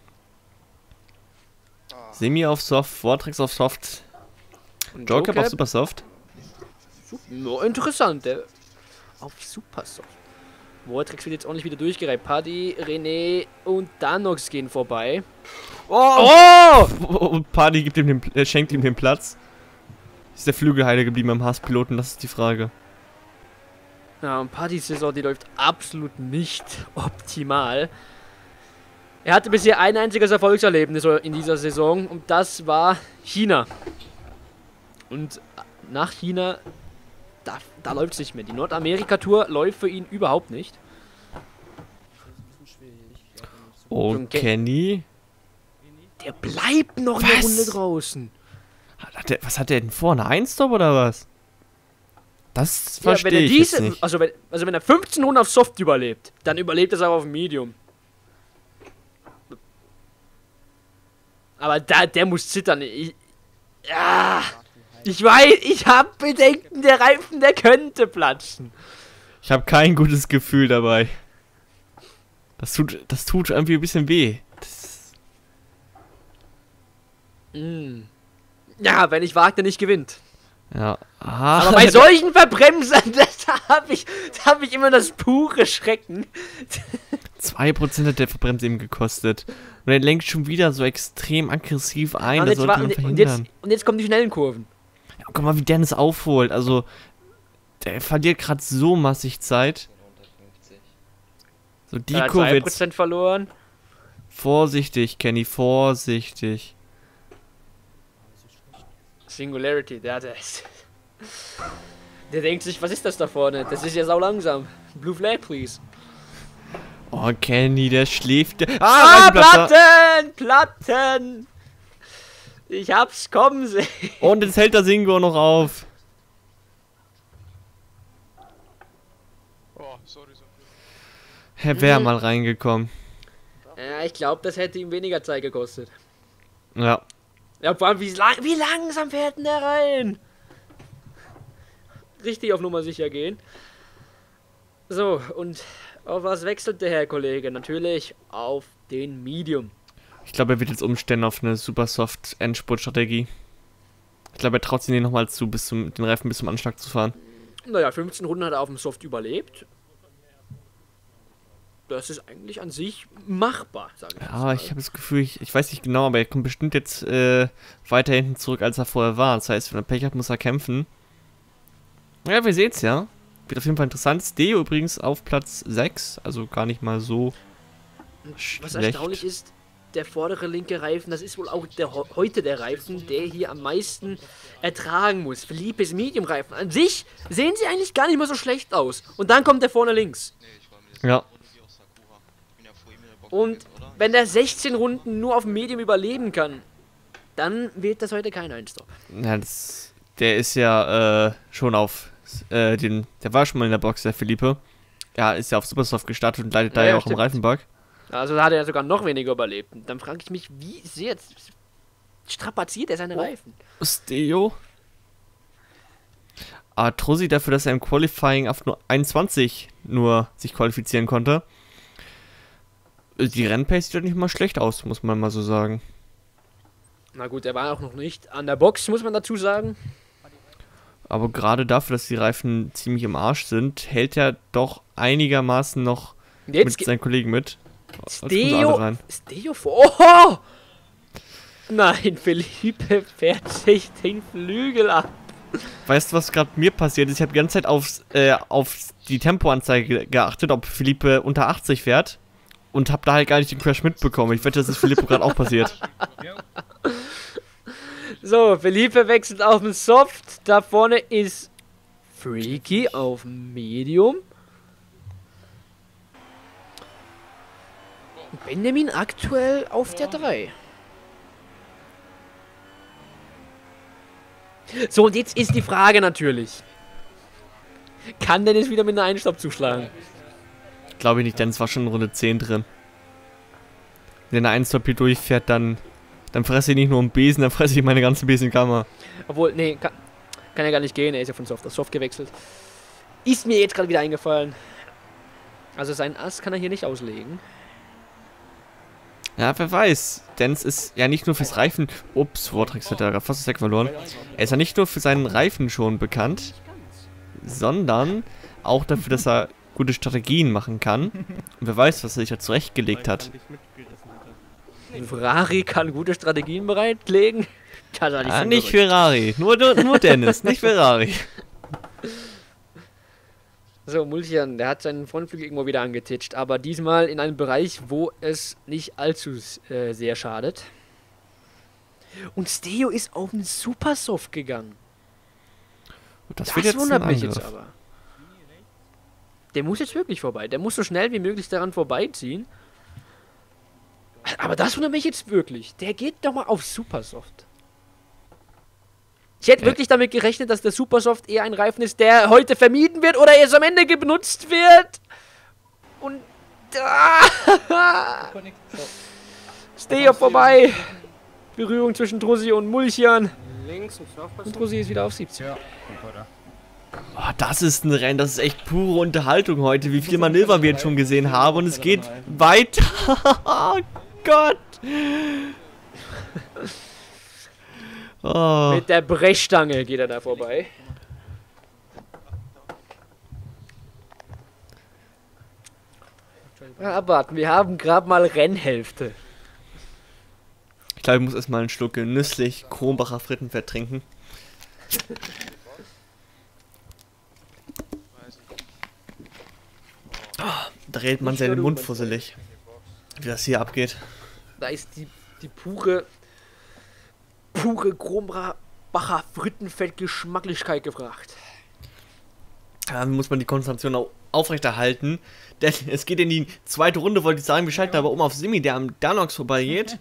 S6: Simi auf Soft, Vortex auf Soft. Joker auf Super Soft.
S4: No, interessant, der auf Super Soft. Vortex wird jetzt ordentlich wieder durchgereiht. Paddy, René und Danox gehen vorbei.
S6: Und Paddy schenkt ihm den Platz. Ist der Flügel heile geblieben am Haas-Piloten? Das ist die Frage.
S4: Ja, und Paddys Saison, die läuft absolut nicht optimal. Er hatte bisher ein einziges Erfolgserlebnis in dieser Saison und das war China. Und nach China, da läuft es nicht mehr. Die Nordamerika-Tour läuft für ihn überhaupt nicht.
S6: Und Kenny?
S4: Der bleibt noch eine Runde draußen.
S6: Was hat der denn vor? Eine 1-Stop oder was? Das
S4: Ja, wenn
S6: verstehe
S4: er
S6: ich jetzt nicht.
S4: also wenn er 15 Runden auf Soft überlebt, dann überlebt er es auch auf Medium. Aber der muss zittern. Ich weiß, ich habe Bedenken, der Reifen, der könnte platzen.
S6: Ich habe kein gutes Gefühl dabei. Das tut irgendwie ein bisschen weh.
S4: Ja, wenn ich wagte, nicht gewinnt.
S6: Ja.
S4: Aber bei solchen Verbremsern, da hab ich immer das pure Schrecken.
S6: 2% hat der Verbremse eben gekostet. Und er lenkt schon wieder so extrem aggressiv ein. Das sollte man verhindern.
S4: Und jetzt kommen die schnellen Kurven.
S6: Ja, guck mal, wie Dennis aufholt. Also, der verliert gerade so massig Zeit. So, die Kurve jetzt.
S4: 2% verloren.
S6: Vorsichtig, Kenny, vorsichtig.
S4: Singularity, der denkt sich, was ist das da vorne? Das ist ja sau langsam. Blue Flag, please.
S6: Oh, Kenny, der schläft.
S4: Platten! Ich hab's kommen sehen.
S6: Und jetzt hält der Singo noch auf. Er wäre mal reingekommen.
S4: Ja, ich glaube, das hätte ihm weniger Zeit gekostet.
S6: Ja.
S4: Ja, vor allem, wie langsam fährt denn der rein? Richtig auf Nummer sicher gehen. So, und auf was wechselt der Herr Kollege? Natürlich auf den Medium.
S6: Ich glaube, er wird jetzt umstellen auf eine super soft Endspurt-Strategie. Ich glaube, er traut sich nicht nochmal zu, den Reifen bis zum Anschlag zu fahren.
S4: Naja, 15 Runden hat er auf dem Soft überlebt. Das ist eigentlich an sich machbar, sage ich.
S6: Ja, ich habe das Gefühl, ich weiß nicht genau, aber er kommt bestimmt jetzt weiter hinten zurück, als er vorher war. Das heißt, wenn er Pech hat, muss er kämpfen. Ja, wir sehen's ja. Wird auf jeden Fall interessant. Steo übrigens auf Platz 6, also gar nicht mal so schlecht.
S4: Was erstaunlich ist, der vordere linke Reifen, das ist wohl auch heute der Reifen, der hier am meisten ertragen muss. Felipes Medium-Reifen. An sich sehen sie eigentlich gar nicht mal so schlecht aus. Und dann kommt der vorne links.
S6: Ja.
S4: Und wenn der 16 Runden nur auf dem Medium überleben kann, dann wird das heute kein Einstop.
S6: Ja, der ist ja schon auf der war schon mal in der Box, der Felipe. Ja, ist ja auf Supersoft gestartet und leidet da ja auch im Reifenbug.
S4: Also da hat er ja sogar noch weniger überlebt. Und dann frage ich mich, wie sehr strapaziert er seine Reifen?
S6: Steo. Aber Trossi dafür, dass er im Qualifying auf nur 21 sich qualifizieren konnte. Die Rennpace sieht doch nicht mal schlecht aus, muss man mal so sagen.
S4: Na gut, er war auch noch nicht an der Box, muss man dazu sagen.
S6: Aber gerade dafür, dass die Reifen ziemlich im Arsch sind, hält er doch einigermaßen noch mit seinen Kollegen mit.
S4: Steo vor. Oh! Nein, Felipe fährt sich den Flügel ab.
S6: Weißt du, was gerade mir passiert ist? Ich habe die ganze Zeit auf die Tempoanzeige geachtet, ob Felipe unter 80 fährt. Und habe da halt gar nicht den Crash mitbekommen. Ich wette, das ist Felipe gerade auch passiert.
S4: So, Felipe wechselt auf den Soft. Da vorne ist Freaky auf Medium. Benjamin aktuell auf der 3. So, und jetzt ist die Frage natürlich. Kann Dennis wieder mit einem Einstopp zuschlagen?
S6: Glaube ich nicht, denn es war schon in Runde 10 drin. Wenn er einen Stop hier durchfährt, dann fresse ich nicht nur einen Besen, dann fresse ich meine ganze Besenkammer.
S4: Obwohl, nee, kann ja gar nicht gehen, er ist ja von Soft auf Soft gewechselt. Ist mir jetzt gerade wieder eingefallen. Also seinen Ass kann er hier nicht auslegen.
S6: Ja, wer weiß. Denn es ist ja nicht nur fürs Reifen... Ups, Vortrix hat er gerade fast das Deck verloren. Er ist ja nicht nur für seinen Reifen schon bekannt, sondern auch dafür, dass er gute Strategien machen kann. Und wer weiß, was er sich da zurechtgelegt hat.
S4: Ferrari kann gute Strategien bereitlegen.
S6: Nicht Ferrari. Nur Dennis, nicht Ferrari.
S4: So, Multian, der hat seinen Frontflügel irgendwo wieder angetitscht, aber diesmal in einem Bereich, wo es nicht allzu sehr schadet. Und Steo ist auf den Supersoft gegangen.
S6: Das wundert mich jetzt aber.
S4: Der muss jetzt wirklich vorbei. Der muss so schnell wie möglich daran vorbeiziehen. Aber das wundert mich jetzt wirklich. Der geht doch mal auf Supersoft. Ich hätte wirklich damit gerechnet, dass der Supersoft eher ein Reifen ist, der heute vermieden wird oder erst am Ende benutzt wird. Und... Steher vorbei. Berührung zwischen Drussi und Mulchian. Und Drussi ist wieder auf 17. Ja.
S6: Oh, das ist ein Rennen, das ist echt pure Unterhaltung heute, wie viel Manöver wir jetzt schon gesehen haben und es geht weiter. Oh Gott. Oh.
S4: Mit der Brechstange geht er da vorbei. Ja, abwarten, wir haben gerade mal Rennhälfte.
S6: Ich glaube, ich muss erstmal einen Schluck genüsslich Kronbacher Frittenfett trinken. Oh, da redet man seinen Mund fusselig, wie das hier abgeht.
S4: Da ist die pure Kronbacher Frittenfett-Geschmacklichkeit gefragt.
S6: Da muss man die Konzentration auch aufrechterhalten, denn es geht in die zweite Runde, wollte ich sagen. Wir schalten aber um auf Simi, der am Danox vorbeigeht.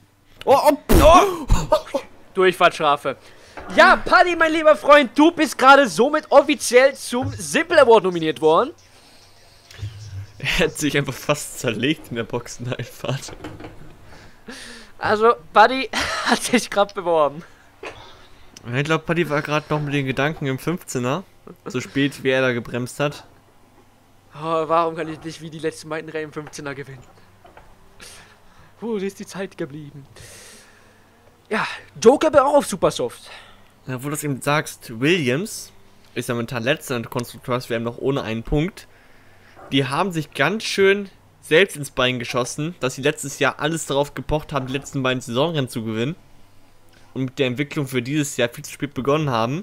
S4: Durchfahrtsstrafe. Ja, Paddy, mein lieber Freund, du bist gerade somit offiziell zum Simple Award nominiert worden.
S6: Er hat sich einfach fast zerlegt in der Boxeneinfahrt.
S4: Also, Paddy hat sich gerade beworben.
S6: Ich glaube, Paddy war gerade noch mit den Gedanken im 15er. So spät, wie er da gebremst hat.
S4: Oh, warum kann ich nicht wie die letzten beiden Rennen im 15er gewinnen? Wo ist die Zeit geblieben? Ja, Joker war auch auf Supersoft.
S6: Ja, wo du das eben sagst, Williams ist ja momentan letzter in der Konstrukteurs-WM noch ohne einen Punkt. Die haben sich ganz schön selbst ins Bein geschossen, dass sie letztes Jahr alles darauf gepocht haben, die letzten beiden Saisonrennen zu gewinnen. Und mit der Entwicklung für dieses Jahr viel zu spät begonnen haben.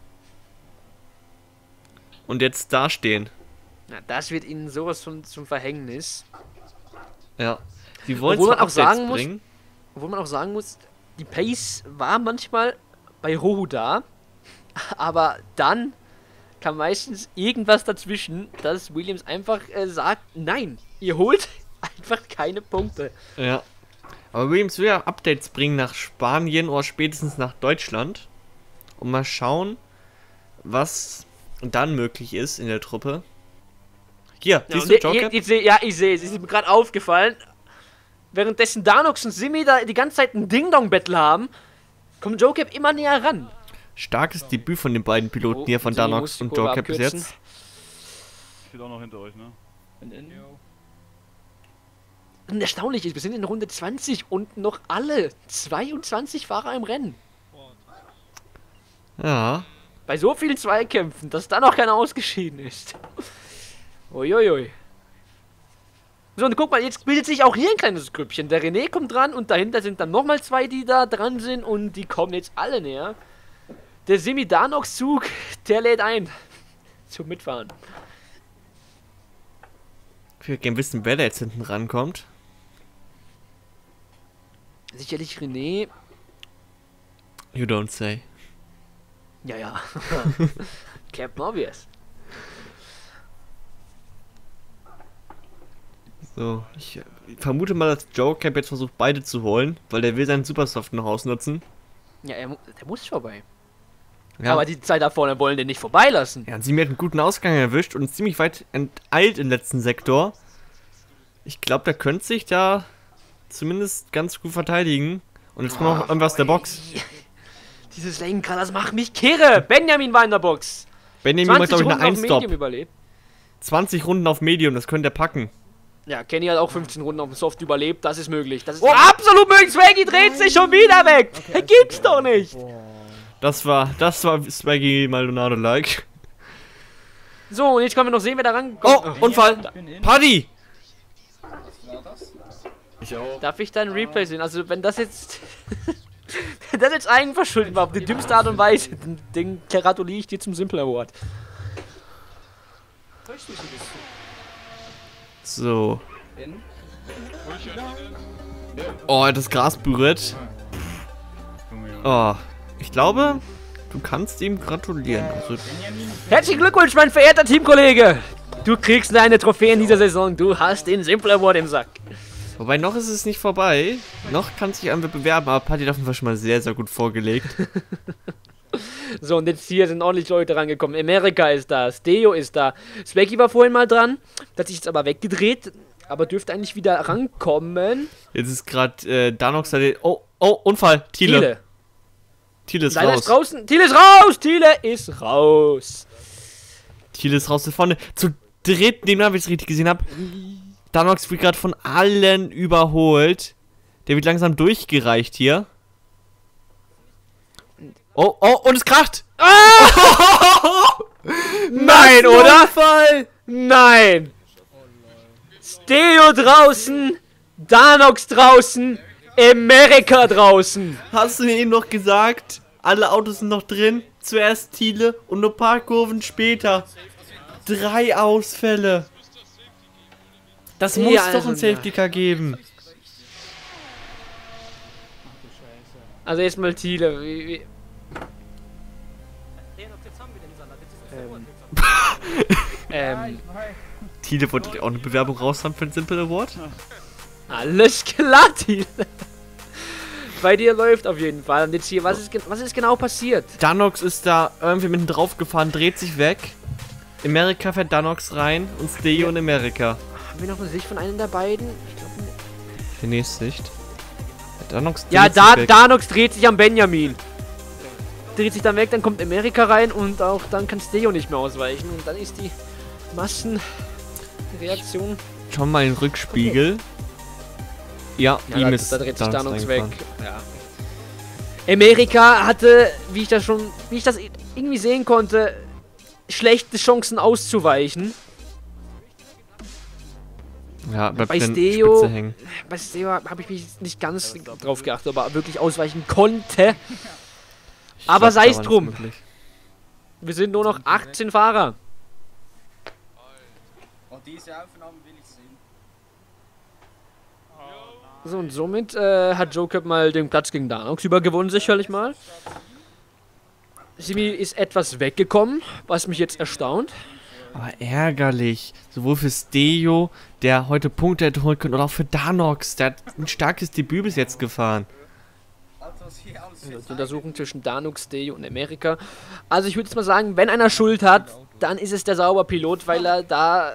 S6: Und jetzt dastehen.
S4: Na, das wird ihnen sowas von zum Verhängnis.
S6: Ja. Sie wollen
S4: obwohl man auch sagen muss, die Pace war manchmal bei Rohu da, aber dann kam meistens irgendwas dazwischen, dass Williams einfach sagt, nein, ihr holt einfach keine Punkte.
S6: Ja. Aber Williams will ja Updates bringen nach Spanien oder spätestens nach Deutschland. Und mal schauen, was dann möglich ist in der Truppe. Hier,
S4: ja,
S6: siehst du, Joker?
S4: Ja, ich sehe es. Es ist mir gerade aufgefallen. Währenddessen Danox und Simi da die ganze Zeit ein Ding-Dong-Battle haben, kommt Joker immer näher ran.
S6: Starkes Debüt von den beiden Piloten hier, von Danox und Joker bis jetzt.
S12: Steht auch noch hinter euch, ne?
S4: Und erstaunlich ist, wir sind in Runde 20 und noch alle 22 Fahrer im Rennen.
S6: Ja.
S4: Bei so vielen Zweikämpfen, dass da noch keiner ausgeschieden ist. Uiuiui. So, und guck mal, jetzt bildet sich auch hier ein kleines Grüppchen. Der René kommt dran und dahinter sind dann nochmal zwei, die da dran sind und die kommen jetzt alle näher. Der Semi-Danox-Zug, der lädt ein. Zum Mitfahren.
S6: Ich würde gerne wissen, wer da jetzt hinten rankommt.
S4: Sicherlich René.
S6: You don't say.
S4: Ja, ja. Captain Obvious.
S6: So, ich vermute mal, dass Joker jetzt versucht, beide zu holen, weil der will seinen Supersoft noch ausnutzen.
S4: Ja, der muss vorbei.
S6: Ja.
S4: Aber die zwei da vorne wollen den nicht vorbeilassen.
S6: Ja, und sie hat einen guten Ausgang erwischt und ziemlich weit enteilt im letzten Sektor. Ich glaube, der könnte sich da zumindest ganz gut verteidigen. Und jetzt kommt noch irgendwas aus der Box.
S4: Dieses Lenkrad, das macht mich kirre. Benjamin war in der Box.
S6: Benjamin macht, glaube ich, eine 1-Stop. 20 Runden auf Medium, das könnte er packen.
S4: Ja, Kenny hat auch 15 Runden auf dem Soft überlebt, das ist möglich. Das ist absolut möglich. Swaggy dreht sich schon wieder weg. Okay, gibt's doch nicht.
S6: Das war Swaggy Maldonado-like.
S4: So, und jetzt können wir noch sehen, wer da rankommt.
S6: Oh, Unfall. Paddy.
S12: Ich auch.
S4: Darf ich da ein Replay sehen? Also, wenn das jetzt... wenn das jetzt Eigenverschulden war, auf die dümmste Art und Weise, den gratuliere ich dir zum Simple Award.
S6: So. Oh, das Gras berührt. Oh, ich glaube, du kannst ihm gratulieren. Also
S4: herzlichen Glückwunsch, mein verehrter Teamkollege. Du kriegst eine Trophäe in dieser Saison. Du hast den Simple Award im Sack.
S6: Wobei, noch ist es nicht vorbei. Noch kann sich einfach bewerben, aber Paddy hat auf jeden Fall schon mal sehr, sehr gut vorgelegt.
S4: So, und jetzt hier sind ordentlich Leute rangekommen. America ist da, Steo ist da. Swaggy war vorhin mal dran, hat sich jetzt aber weggedreht, aber dürfte eigentlich wieder rankommen.
S6: Jetzt ist gerade Danox da. Oh, Unfall. Thiele. Thiele ist raus.
S4: Ist draußen. Thiele ist raus. Thiele ist raus.
S6: Thiele ist raus da vorne. Zu dritt, wenn ich es richtig gesehen habe. Danox wird gerade von allen überholt. Der wird langsam durchgereicht hier. Oh, und es kracht!
S4: Ah! Nein, oder? Unfall. Nein! Steo draußen, Danox draußen, America draußen.
S6: Hast du mir eben noch gesagt, alle Autos sind noch drin? Zuerst Thiele und nur ein paar Kurven später. 3 Ausfälle. Das muss doch ein Safety Car geben.
S4: Also erstmal Thiele.
S6: Thiele wollte auch eine Bewerbung raus haben für den Simple Award.
S4: Alles klar, Thiele. Bei dir läuft auf jeden Fall. Und jetzt hier, was ist genau passiert?
S6: Danox ist da irgendwie mitten drauf gefahren, dreht sich weg. America fährt Danox rein und Steo in America.
S4: Haben wir noch eine Sicht von einem der beiden? Ich glaube nicht.
S6: Für Sicht. Danox
S4: Danox dreht sich am Benjamin. Dreht sich dann weg, dann kommt America rein und auch dann kann Steo nicht mehr ausweichen. Und dann ist die Massenreaktion.
S6: Schau mal in den Rückspiegel. Ja, ihm ist
S4: da dreht sich Danox weg. Ja. America hatte, wie ich das irgendwie sehen konnte, schlechte Chancen auszuweichen.
S6: Ja,
S4: bei Steo habe ich mich nicht ganz drauf geachtet, ob er wirklich ausweichen konnte. Aber sei es drum. Wir sind nur noch 18 Fahrer.
S11: Oh, diese Aufnahmen will ich sehen.
S4: So, und somit hat Joker mal den Platz gegen Danox übergewonnen, sicherlich mal. Simi ist etwas weggekommen, was mich jetzt erstaunt.
S6: Aber ärgerlich. Sowohl für Steo, der heute Punkte hätte holen können, oder auch für Danox. Der hat ein starkes Debüt bis jetzt gefahren.
S4: Die Untersuchung zwischen Danox, Steo und America. Also ich würde jetzt mal sagen, wenn einer Schuld hat, dann ist es der Sauberpilot, weil er da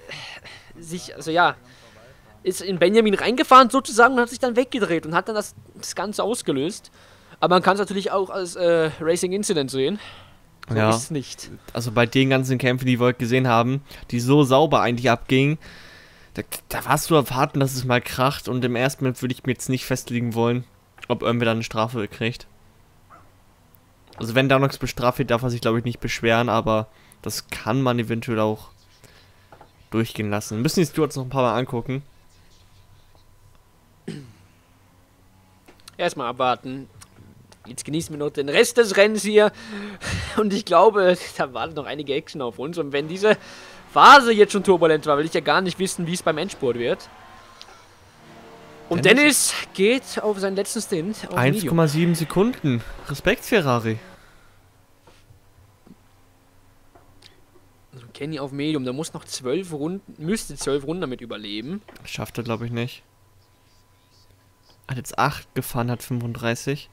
S4: ist in Benjamin reingefahren sozusagen und hat sich dann weggedreht und hat dann das Ganze ausgelöst. Aber man kann es natürlich auch als Racing Incident sehen. So
S6: ja,
S4: ist es nicht.
S6: Also bei den ganzen Kämpfen, die wir heute gesehen haben, die so sauber eigentlich abgingen, da war es zu erwarten, dass es mal kracht. Und im ersten Moment würde ich mir jetzt nicht festlegen wollen, ob irgendwer dann eine Strafe kriegt. Also wenn Danox bestraft wird, darf er sich glaube ich nicht beschweren, aber das kann man eventuell auch durchgehen lassen. Wir müssen die Stewards noch ein paar Mal angucken.
S4: Erstmal abwarten. Jetzt genießen wir noch den Rest des Rennens hier. Und ich glaube, da wartet noch einige Action auf uns. Und wenn diese Phase jetzt schon turbulent war, will ich ja gar nicht wissen, wie es beim Endspurt wird. Und Dennis geht auf seinen letzten Stint.
S6: 1,7 Sekunden. Respekt, Ferrari.
S4: Also Kenny auf Medium. Der muss noch 12 Runden, müsste 12 Runden damit überleben.
S6: Schafft er, glaube ich, nicht. Hat jetzt 8 gefahren, hat 35.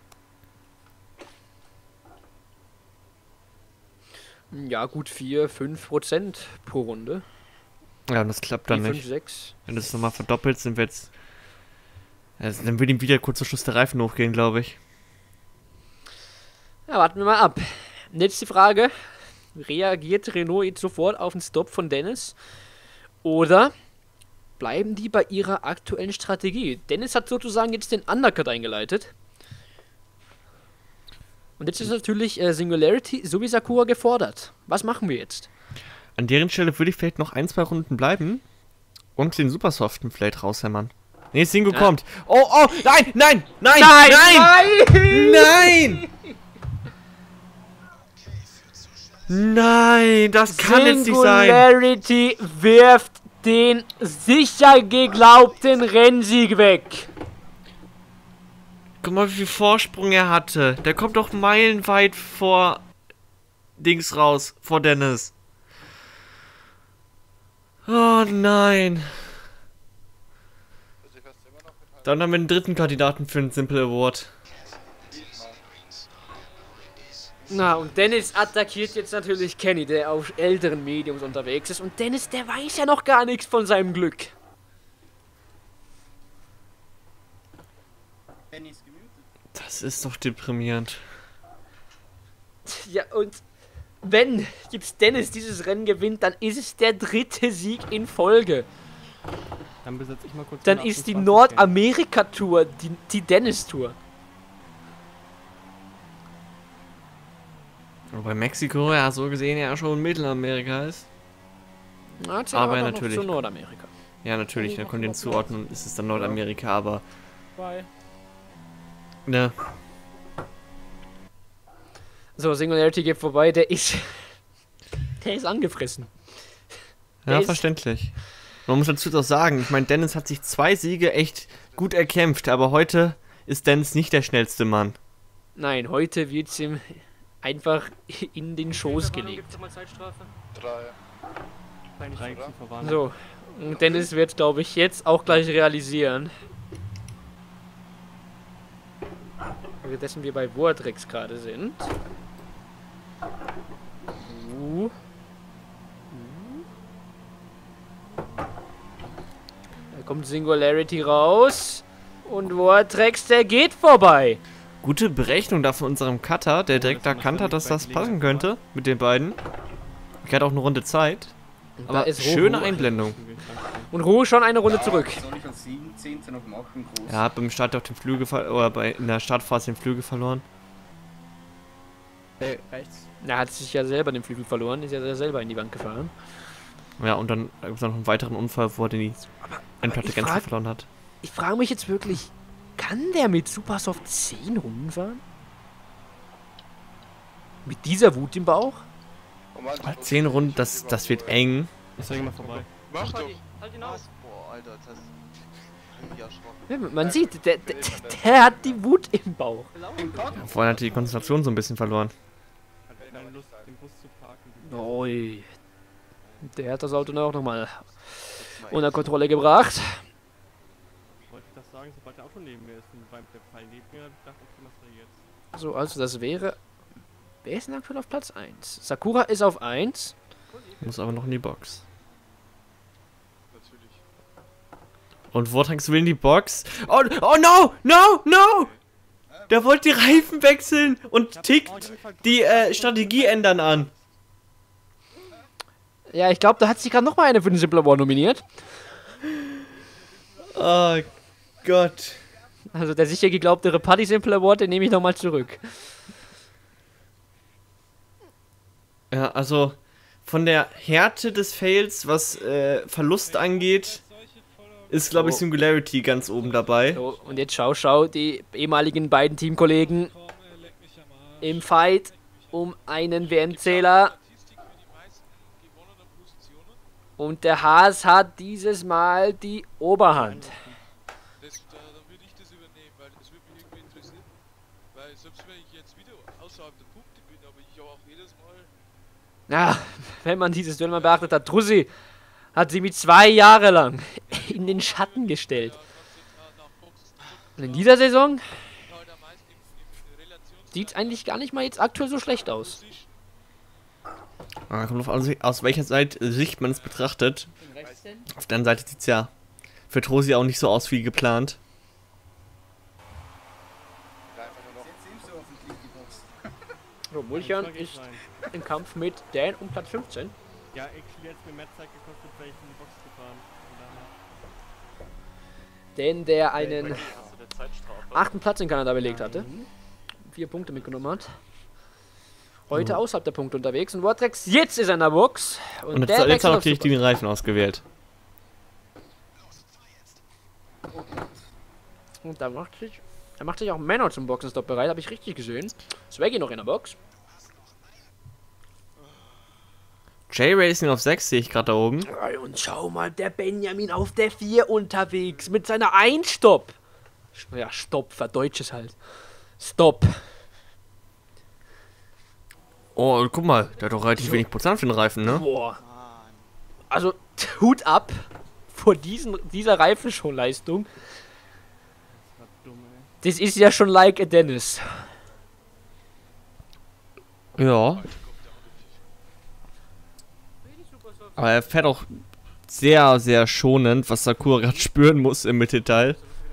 S4: Ja, gut 4-5% pro Runde.
S6: Ja, und das klappt dann
S4: 5,
S6: nicht.
S4: 6.
S6: Wenn du es nochmal verdoppelt, sind wir jetzt... Also, dann würde ihm wieder kurz zum Schluss der Reifen hochgehen, glaube ich.
S4: Ja, warten wir mal ab. Letzte Frage. Reagiert Renault jetzt sofort auf den Stop von Dennis? Oder bleiben die bei ihrer aktuellen Strategie? Dennis hat sozusagen jetzt den Undercut eingeleitet. Und jetzt ist natürlich Singularity sowie Sakura gefordert. Was machen wir jetzt?
S6: An deren Stelle würde ich vielleicht noch 1, 2 Runden bleiben und den Supersoften vielleicht raushämmern. Nee, Singo kommt. Oh, nein, nein, nein, nein, nein! Nein, das kann jetzt nicht sein.
S4: Singularity wirft den sicher geglaubten Rennsieg weg.
S6: Guck mal, wie viel Vorsprung er hatte. Der kommt doch meilenweit vor Dings raus, vor Dennis. Oh nein. Dann haben wir den dritten Kandidaten für den Simple Award.
S4: Na, und Dennis attackiert jetzt natürlich Kenny, der auf älteren Mediums unterwegs ist. Und Dennis, der weiß ja noch gar nichts von seinem Glück.
S6: Das ist doch deprimierend.
S4: Ja, und wenn jetzt Dennis dieses Rennen gewinnt, dann ist es der 3. Sieg in Folge.
S13: Dann besetze ich mal kurz.
S4: Dann ist die Nordamerika-Tour die Dennis-Tour.
S6: Wobei Mexiko ja so gesehen ja schon Mittelamerika ist.
S4: Na,
S6: aber natürlich.
S4: Zu Nordamerika.
S6: Ja, natürlich, da könnt ihr ihn zuordnen, ist es dann Nordamerika, aber.
S4: Bye.
S6: Ne.
S4: So, Singularity geht vorbei, der ist angefressen.
S6: Ja, verständlich. Man muss dazu doch sagen, ich meine, Dennis hat sich 2 Siege echt gut erkämpft, aber heute ist Dennis nicht der schnellste Mann.
S4: Nein, heute wird es ihm einfach in den Schoß gelegt.
S13: 3
S4: So, und Dennis wird, glaube ich, jetzt auch gleich realisieren. Währenddessen wir bei Vortex gerade sind. Da kommt Singularity raus. Und Vortex, der geht vorbei.
S6: Gute Berechnung da von unserem Cutter, der direkt erkannt hat, dass das passen könnte mit den beiden. Ich hatte auch eine Runde Zeit. Aber schöne Einblendung.
S4: Und Ruhe schon eine Runde zurück.
S6: Ja, beim Start auf den Flügel in der Startphase den Flügel verloren.
S5: Rechts.
S4: Er hat sich ja selber den Flügel verloren, ist ja selber in die Wand gefahren.
S6: Ja, und dann gab es noch einen weiteren Unfall, wo er die Endplatte ganz verloren hat.
S4: Ich frage mich jetzt wirklich, kann der mit Supersoft 10 Runden fahren? Mit dieser Wut im Bauch?
S6: 10 Runden, das wird eng.
S13: Ich sag mal vorbei.
S12: Mach doch!
S14: Halt ihn aus! Boah, Alter, das heißt...
S4: Ja, man sieht, der hat die Wut im Bauch.
S6: Ja, vorhin hat er die Konzentration so ein bisschen verloren.
S13: Keine Lust, den Bus zu parken.
S4: Ui. Der hat das Auto auch nochmal unter Kontrolle gebracht.
S13: Wollte ich das sagen, sobald der Auto neben mir ist und beim Fall neben mir, dachte ich, was da jetzt.
S4: So, also das wäre... Wer ist denn aktuell auf Platz 1? Sakura ist auf 1.
S6: Muss aber noch in die Box. Und Vortex will in die Box. Oh no! No! No! Der wollte die Reifen wechseln und tickt die Strategie ändern an.
S4: Ja, ich glaube, da hat sich gerade nochmal eine für den Simple Award nominiert.
S6: Oh Gott.
S4: Also der sicher geglaubte Repatti Simple Award, den nehme ich nochmal zurück.
S6: Ja, also von der Härte des Fails, was Verlust angeht, ist, glaube ich, Singularity ganz oben dabei.
S4: So, und jetzt schau, die ehemaligen beiden Teamkollegen im Fight um einen WM-Zähler. Und der Haas hat dieses Mal die Oberhand.
S15: Da würde ich das übernehmen, weil das würde mich irgendwie interessieren. Weil selbst wenn ich jetzt wieder außerhalb der Punkte bin, aber ich auch jedes Mal...
S4: Ja, wenn man dieses Duell mal beachtet hat, Trussi hat sie mit 2 Jahre lang in den Schatten gestellt. Und in dieser Saison sieht es eigentlich gar nicht mal jetzt aktuell so schlecht aus.
S6: Kommt auf aus welcher Sicht man es betrachtet. Auf der anderen Seite sieht es ja für Trosi auch nicht so aus wie geplant.
S4: So, Mulchan ist im Kampf mit Dan um Platz 15.
S13: Ja, actually hat es mir mehr Zeit gekostet, weil ich in die Box gefahren.
S4: Dan, der einen 8. Platz in Kanada belegt hatte. 4 Punkte mitgenommen hat. Heute außerhalb der Punkte unterwegs. Und Vortex, jetzt ist er in der Box.
S6: Und jetzt hat er natürlich die Reifen ausgewählt.
S4: Und da macht sich auch Männer zum Boxenstopp bereit, habe ich richtig gesehen. Swaggy noch in der Box.
S6: J-Racing auf 6 sehe ich gerade da oben.
S4: Und schau mal, der Benjamin auf der 4 unterwegs mit seiner Einstopp. Ja, Stopp, verdeutsch es halt. Stopp.
S6: Oh, guck mal, der hat doch relativ wenig Prozent für den Reifen, ne?
S4: Boah. Also, Hut ab vor dieser Reifenschonleistung. Das ist ja schon like a Dennis.
S6: Ja. Aber er fährt auch sehr, sehr schonend, was Sakura gerade spüren muss im Mittelteil.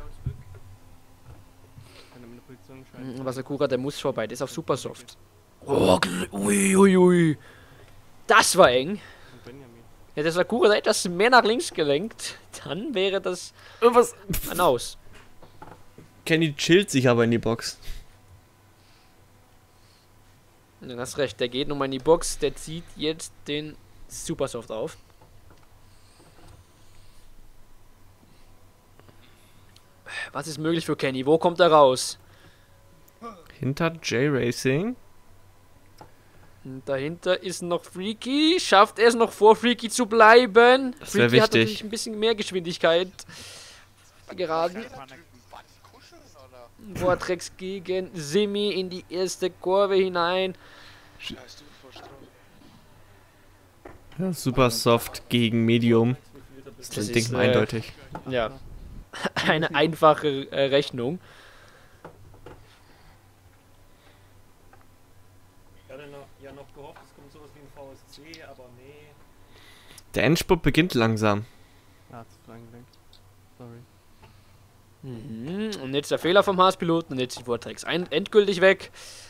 S4: Aber Sakura, der muss vorbei, der ist auf Supersoft. Oh, uiuiui. Das war eng. Ja, der Sakura da etwas mehr nach links gelenkt. Dann wäre das ein Aus.
S6: Kenny chillt sich aber in die Box.
S4: Du hast recht, der geht nochmal in die Box. Der zieht jetzt den Supersoft auf. Was ist möglich für Kenny? Wo kommt er raus?
S6: Hinter J-Racing.
S4: Und dahinter ist noch Freaky. Schafft er es noch vor Freaky zu bleiben?
S6: Das wäre
S4: Freaky hat
S6: wichtig.
S4: natürlich ein bisschen mehr Geschwindigkeit. Geraden. Vortrex gegen Simi in die erste Kurve hinein.
S6: Ja, super soft gegen Medium. Das denkt man eindeutig.
S4: Ja. Eine einfache Rechnung.
S13: Ich hatte ja noch gehofft, es kommt sowas wie ein VSC, aber nee.
S6: Der Endspurt beginnt langsam.
S13: Ja, zu lang gelenkt. Sorry.
S4: Und jetzt der Fehler vom Haas-Piloten und jetzt die Vortrex endgültig weg.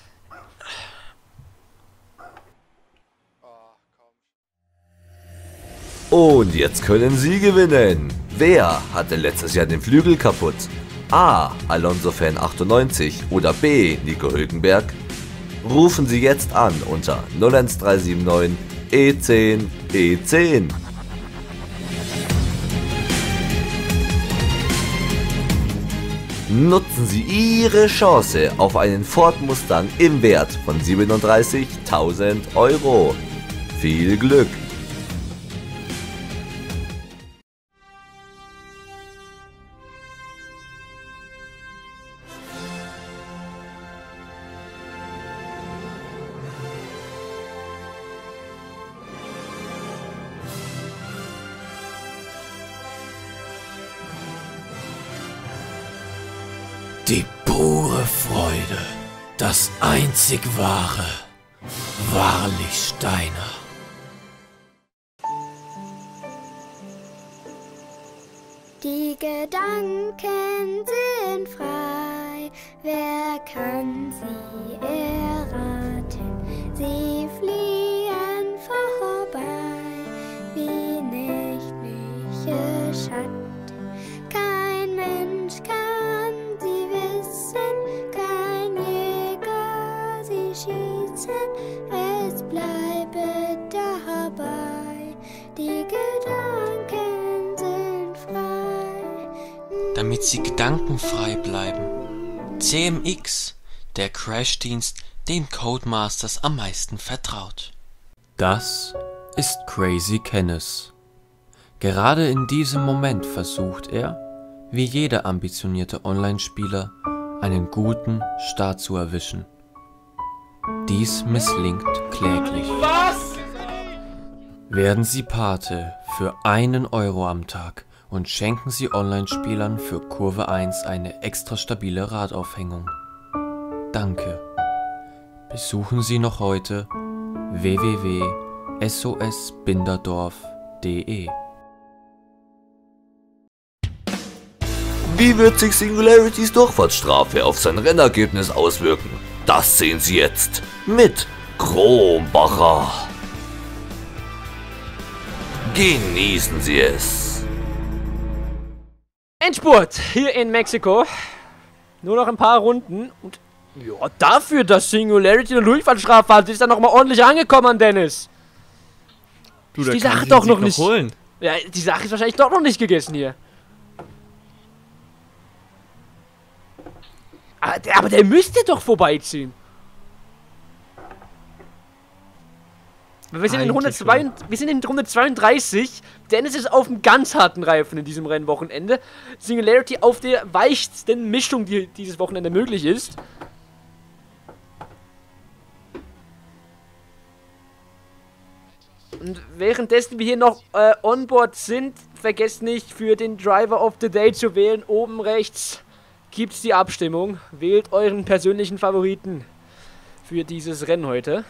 S1: Und jetzt können Sie gewinnen. Wer hatte letztes Jahr den Flügel kaputt? A. Alonso Fan 98 oder B. Nico Hülkenberg? Rufen Sie jetzt an unter 01379 E10 E10. Nutzen Sie Ihre Chance auf einen Ford Mustang im Wert von 37.000 €. Viel Glück!
S16: Die pure Freude, das einzig wahre, wahrlich Steiner.
S9: Die Gedanken sind frei, wer kann sie erraten? Sie fliehen vorbei wie nächtliche Schatten. Kein Mensch kann sie wissen, kein Jäger sie schießen. Es bleibe dabei, die Gedanken sind frei.
S16: Damit sie gedankenfrei bleiben. CMX, der Crashdienst, dem Codemasters am meisten vertraut. Das ist Crazy Kenneth. Gerade in diesem Moment versucht er, wie jeder ambitionierte Online-Spieler, einen guten Start zu erwischen. Dies misslingt kläglich.
S4: Was?
S16: Werden Sie Pate für 1 € am Tag und schenken Sie Online-Spielern für Kurve 1 eine extra stabile Radaufhängung. Danke. Besuchen Sie noch heute www.sosbinderdorf.de.
S1: Wie wird sich Singularities Durchfahrtsstrafe auf sein Rennergebnis auswirken? Das sehen Sie jetzt mit Krombacher. Genießen Sie es.
S4: Endspurt hier in Mexiko. Nur noch ein paar Runden und ja, dafür, dass Singularity eine Durchfahrtsstrafe hat, ist er nochmal ordentlich angekommen an Dennis.
S6: Du,
S4: ist
S6: da
S4: die
S6: kann
S4: Sache
S6: ich
S4: doch
S6: den
S4: noch
S6: Sieg
S4: nicht.
S6: holen.
S4: Ja, die Sache ist wahrscheinlich doch noch nicht gegessen hier. Aber der müsste doch vorbeiziehen. Wir sind in Runde 32. Dennis ist auf einem ganz harten Reifen in diesem Rennwochenende. Singularity auf der weichsten Mischung, die dieses Wochenende möglich ist. Und währenddessen wir hier noch onboard sind, vergesst nicht, für den Driver of the Day zu wählen. Oben rechts gibt's die Abstimmung. Wählt euren persönlichen Favoriten. für dieses Rennen heute.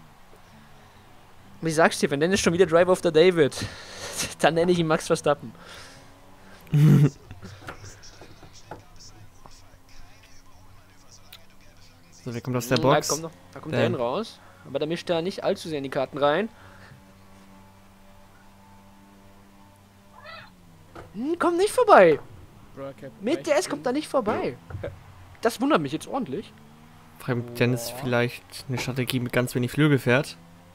S4: Wie sagst du, wenn Dennis schon wieder Driver of the Day wird, dann nenne ich ihn Max Verstappen.
S6: So, wer kommt aus der Box?
S4: Da kommt der hin raus. Aber da mischt er nicht allzu sehr in die Karten rein. Kommt nicht vorbei. Mit DS kommt da nicht vorbei. Das wundert mich jetzt ordentlich.
S6: Fragt Dennis vielleicht eine Strategie mit ganz wenig Flügel fährt.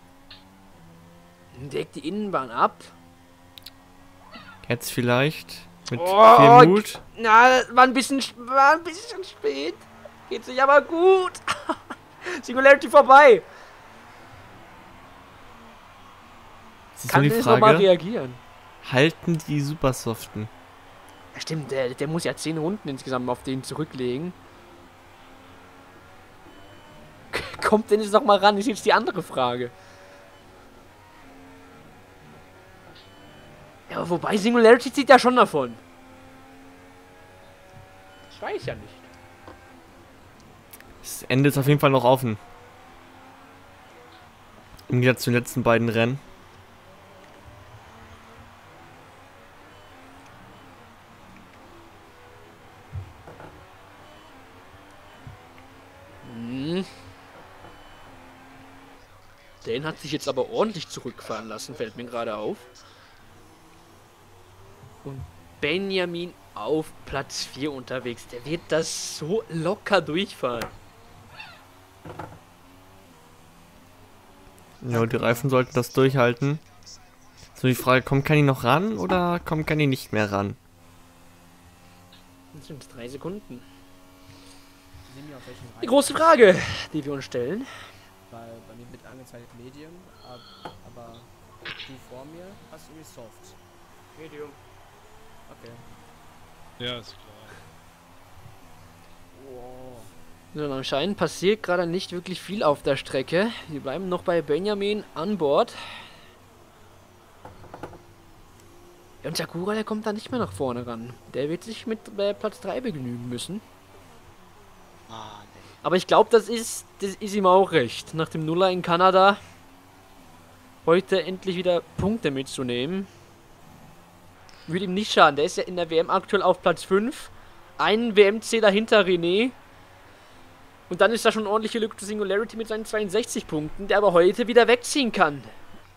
S4: Deckt die Innenbahn ab.
S6: Jetzt vielleicht mit viel Mut.
S4: Na, war ein bisschen spät. Geht sich aber gut. Singularity vorbei.
S6: Kann
S4: Dennis nochmal reagieren?
S6: Halten die Supersoften?
S4: Ja, stimmt, der muss ja 10 Runden insgesamt auf den zurücklegen. Kommt Dennis noch mal ran? Ist jetzt die andere Frage. Ja, aber wobei Singularity zieht ja schon davon. Ich weiß ja nicht.
S6: Das Ende ist auf jeden Fall noch offen. Im Gegensatz zu den letzten beiden Rennen.
S4: Den hat sich jetzt aber ordentlich zurückfahren lassen, fällt mir gerade auf. Und Benjamin auf Platz 4 unterwegs. Der wird das so locker durchfahren.
S6: Ja, die Reifen sollten das durchhalten. So, die Frage, kommt Kenny noch ran oder kommt Kenny nicht mehr ran?
S4: Das sind 3 Sekunden. Die große Frage, die wir uns stellen.
S5: Bei mir wird angezeigt Medium, aber du vor mir hast irgendwie Soft.
S4: Medium.
S5: Okay.
S12: Ja, ist klar.
S5: Wow.
S4: So, anscheinend passiert gerade nicht wirklich viel auf der Strecke. Wir bleiben noch bei Benjamin an Bord. Ja, und Sakura, der kommt da nicht mehr nach vorne ran. Der wird sich mit Platz 3 begnügen müssen. Aber ich glaube, das ist ihm auch recht. Nach dem Nuller in Kanada heute endlich wieder Punkte mitzunehmen. Würde ihm nicht schaden. Der ist ja in der WM aktuell auf Platz 5. Einen WMC dahinter René. Und dann ist da schon eine ordentliche Lücke zu Singularity mit seinen 62 Punkten, der aber heute wieder wegziehen kann.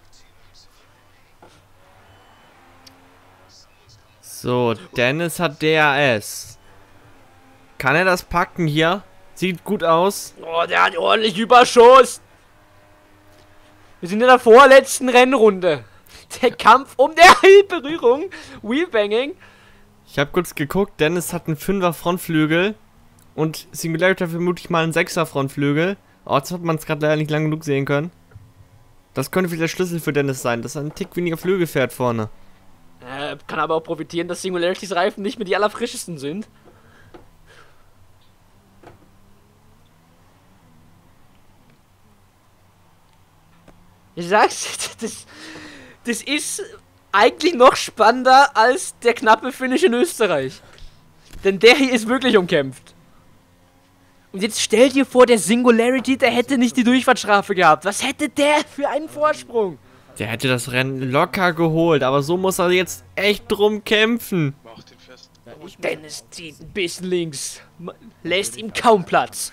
S6: So, Dennis hat DRS. Kann er das packen hier? Sieht gut aus.
S4: Oh, der hat ordentlich Überschuss. Wir sind in der vorletzten Rennrunde. Der Kampf um der Berührung. Wheelbanging.
S6: Ich habe kurz geguckt. Dennis hat einen 5er Frontflügel. Und Singularity hat vermutlich mal einen 6er Frontflügel. Oh, jetzt hat man es gerade leider nicht lang genug sehen können. Das könnte vielleicht der Schlüssel für Dennis sein, dass er einen Tick weniger Flügel fährt vorne.
S4: Kann aber auch profitieren, dass Singularity's Reifen nicht mehr die allerfrischesten sind. Ich sag's, das ist eigentlich noch spannender als der knappe Finish in Österreich. Denn der hier ist wirklich umkämpft. Und jetzt stell dir vor, der Singularity, der hätte nicht die Durchfahrtsstrafe gehabt. Was hätte der für einen Vorsprung?
S6: Der hätte das Rennen locker geholt, aber so muss er jetzt echt drum kämpfen.
S15: Macht den fest.
S4: Dennis zieht ein bisschen links. Lässt ihm kaum Platz.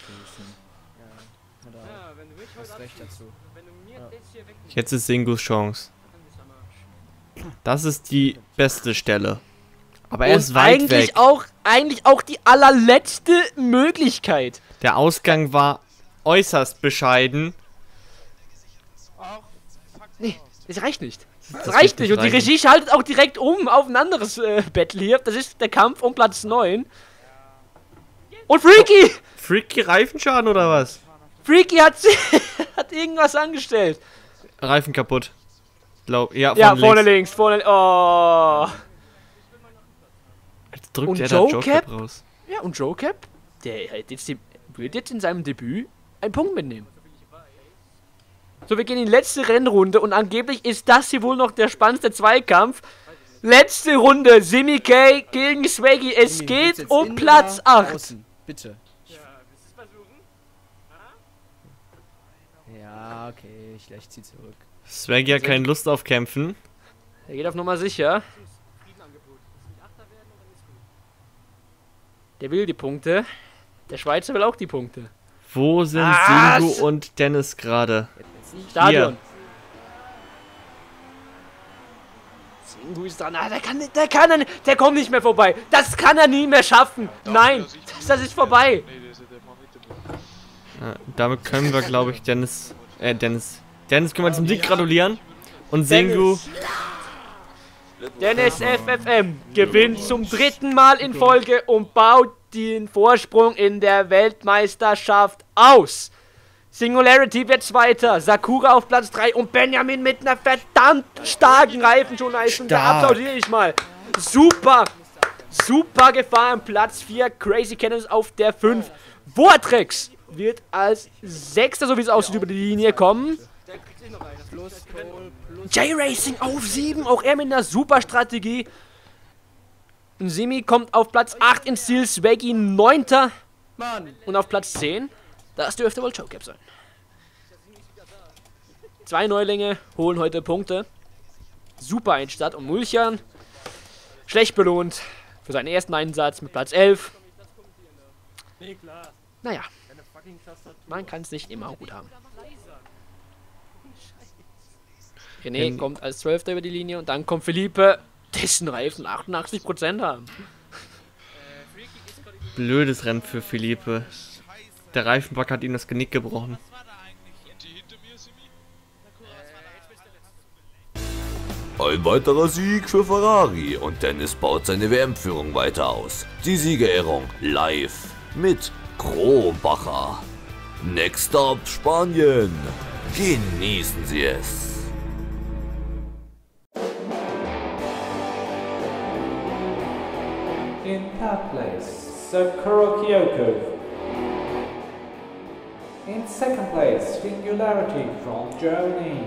S5: Hast recht dazu.
S6: Jetzt ist Singus Chance. Das ist die beste Stelle. Aber er ist weit weg.
S4: Eigentlich auch die allerletzte Möglichkeit.
S6: Der Ausgang war äußerst bescheiden.
S4: Nee, das reicht nicht. Das reicht nicht. Und die Regie schaltet auch direkt um auf ein anderes Battle hier. Das ist der Kampf um Platz 9. Und Freaky!
S6: Freaky Reifenschaden oder was?
S4: Freaky hat irgendwas angestellt.
S6: Reifen kaputt. Ja,
S4: vorne links. Oh.
S6: Jetzt drückt
S4: und
S6: er
S4: Joe
S6: Cap raus.
S4: Ja, und Joe Cap, der wird jetzt in seinem Debüt einen Punkt mitnehmen. So, wir gehen in die letzte Rennrunde und angeblich ist das hier wohl noch der spannendste Zweikampf. Letzte Runde, Simi K gegen Swaggy. Es geht um Platz 8.
S5: Bitte. Ja, okay, ich zieh zurück.
S6: Swaggy hat keine Lust auf Kämpfen.
S4: Er geht auf Nummer sicher. Der will die Punkte. Der Schweizer will auch die Punkte.
S6: Wo sind Singo und Dennis gerade?
S4: Stadion. Singo ist dran. Ah, der kommt nicht mehr vorbei. Das kann er nie mehr schaffen. Nein, das ist vorbei.
S6: Ja, damit können wir, glaube ich, Dennis können wir zum Sieg gratulieren. Und Singo.
S4: Dennis FFM gewinnt zum 3. Mal in Folge und baut den Vorsprung in der Weltmeisterschaft aus. Singularity wird Zweiter, Sakura auf Platz 3 und Benjamin mit einer verdammt starken Reifenschonleistung. Da applaudiere ich mal. Super, super gefahren. Platz 4, Crazy Cannons auf der 5. Vortrex wird als 6. so wie es aussieht, über die Linie kommen. J-Racing auf 7, auch er mit einer super Strategie. Simi kommt auf Platz 8 ins Ziel, Swaggy 9. Und auf Platz 10, das dürfte wohl Chokecap sein. 2 Neulinge holen heute Punkte. Super Einstart und Mulchan schlecht belohnt für seinen ersten Einsatz mit Platz 11. Naja, man kann es nicht immer gut haben. René kommt als 12. über die Linie und dann kommt Felipe, dessen Reifen 88% haben.
S6: Blödes Rennen für Felipe. Der Reifenpack hat ihm das Genick gebrochen.
S1: Ein weiterer Sieg für Ferrari und Dennis baut seine WM-Führung weiter aus. Die Siegerehrung live mit Krombacher. Next Stop Spanien. Genießen Sie es.
S17: In third place, Sakura Kyoko. In second place, Singularity from Germany.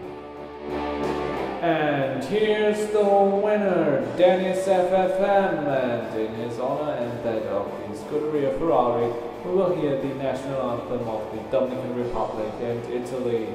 S17: And here's the winner, Dennis FFM, and in his honor and that of the Scuderia Ferrari, we will hear the national anthem of the Dominican Republic and Italy.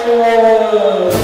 S17: Action!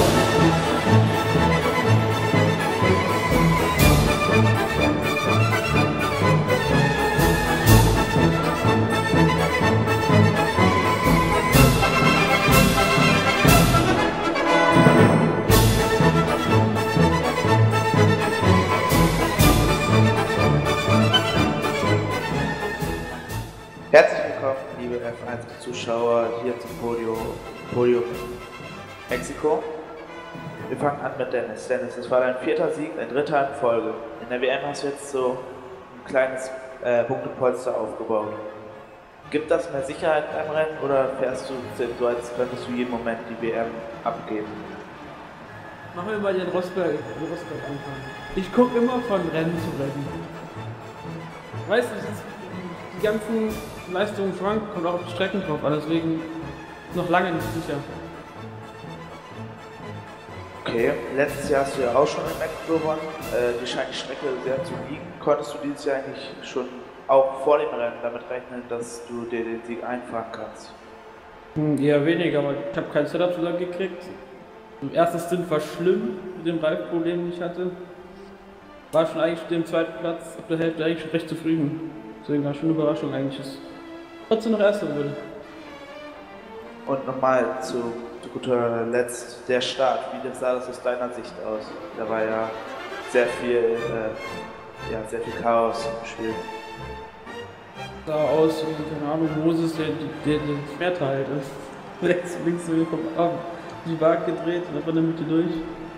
S18: Herzlich willkommen, liebe F1-Zuschauer, hier zum Podium Mexiko. Wir fangen an mit Dennis. Dennis, das war dein 4. Sieg, dein 3. in Folge. In der WM hast du jetzt so ein kleines Punktepolster aufgebaut. Gibt das mehr Sicherheit beim Rennen oder fährst du so, als könntest du jeden Moment die WM abgeben?
S5: Machen wir mal den Rosberg anfangen. Ich gucke immer von Rennen zu Rennen. Weißt du, die ganzen Leistungen schwanken, kommt auch auf die Strecken drauf an, deswegen noch lange nicht sicher.
S18: Okay, letztes Jahr hast du ja auch schon in Mexiko gewonnen. Die scheint die Strecke sehr zu liegen. Konntest du dieses Jahr eigentlich schon auch vor dem Rennen damit rechnen, dass du dir den Sieg einfahren kannst?
S5: Eher weniger, aber ich habe kein Setup so lange gekriegt. Im ersten Stint war schlimm mit dem Reifenproblem, den ich hatte. War schon eigentlich mit dem 2. Platz auf der Hälfte eigentlich schon recht zufrieden. Deswegen war schon eine Überraschung eigentlich, dass trotzdem noch Erster wurde.
S18: Und nochmal zu guter Letzt der Start. Wie sah das aus deiner Sicht aus? Da war ja sehr viel Chaos im Spiel.
S5: Sah aus wie, keine Ahnung, Moses, der den Schwert halt ist. Rechts, links so vom die Waage gedreht und einfach in der Mitte durch.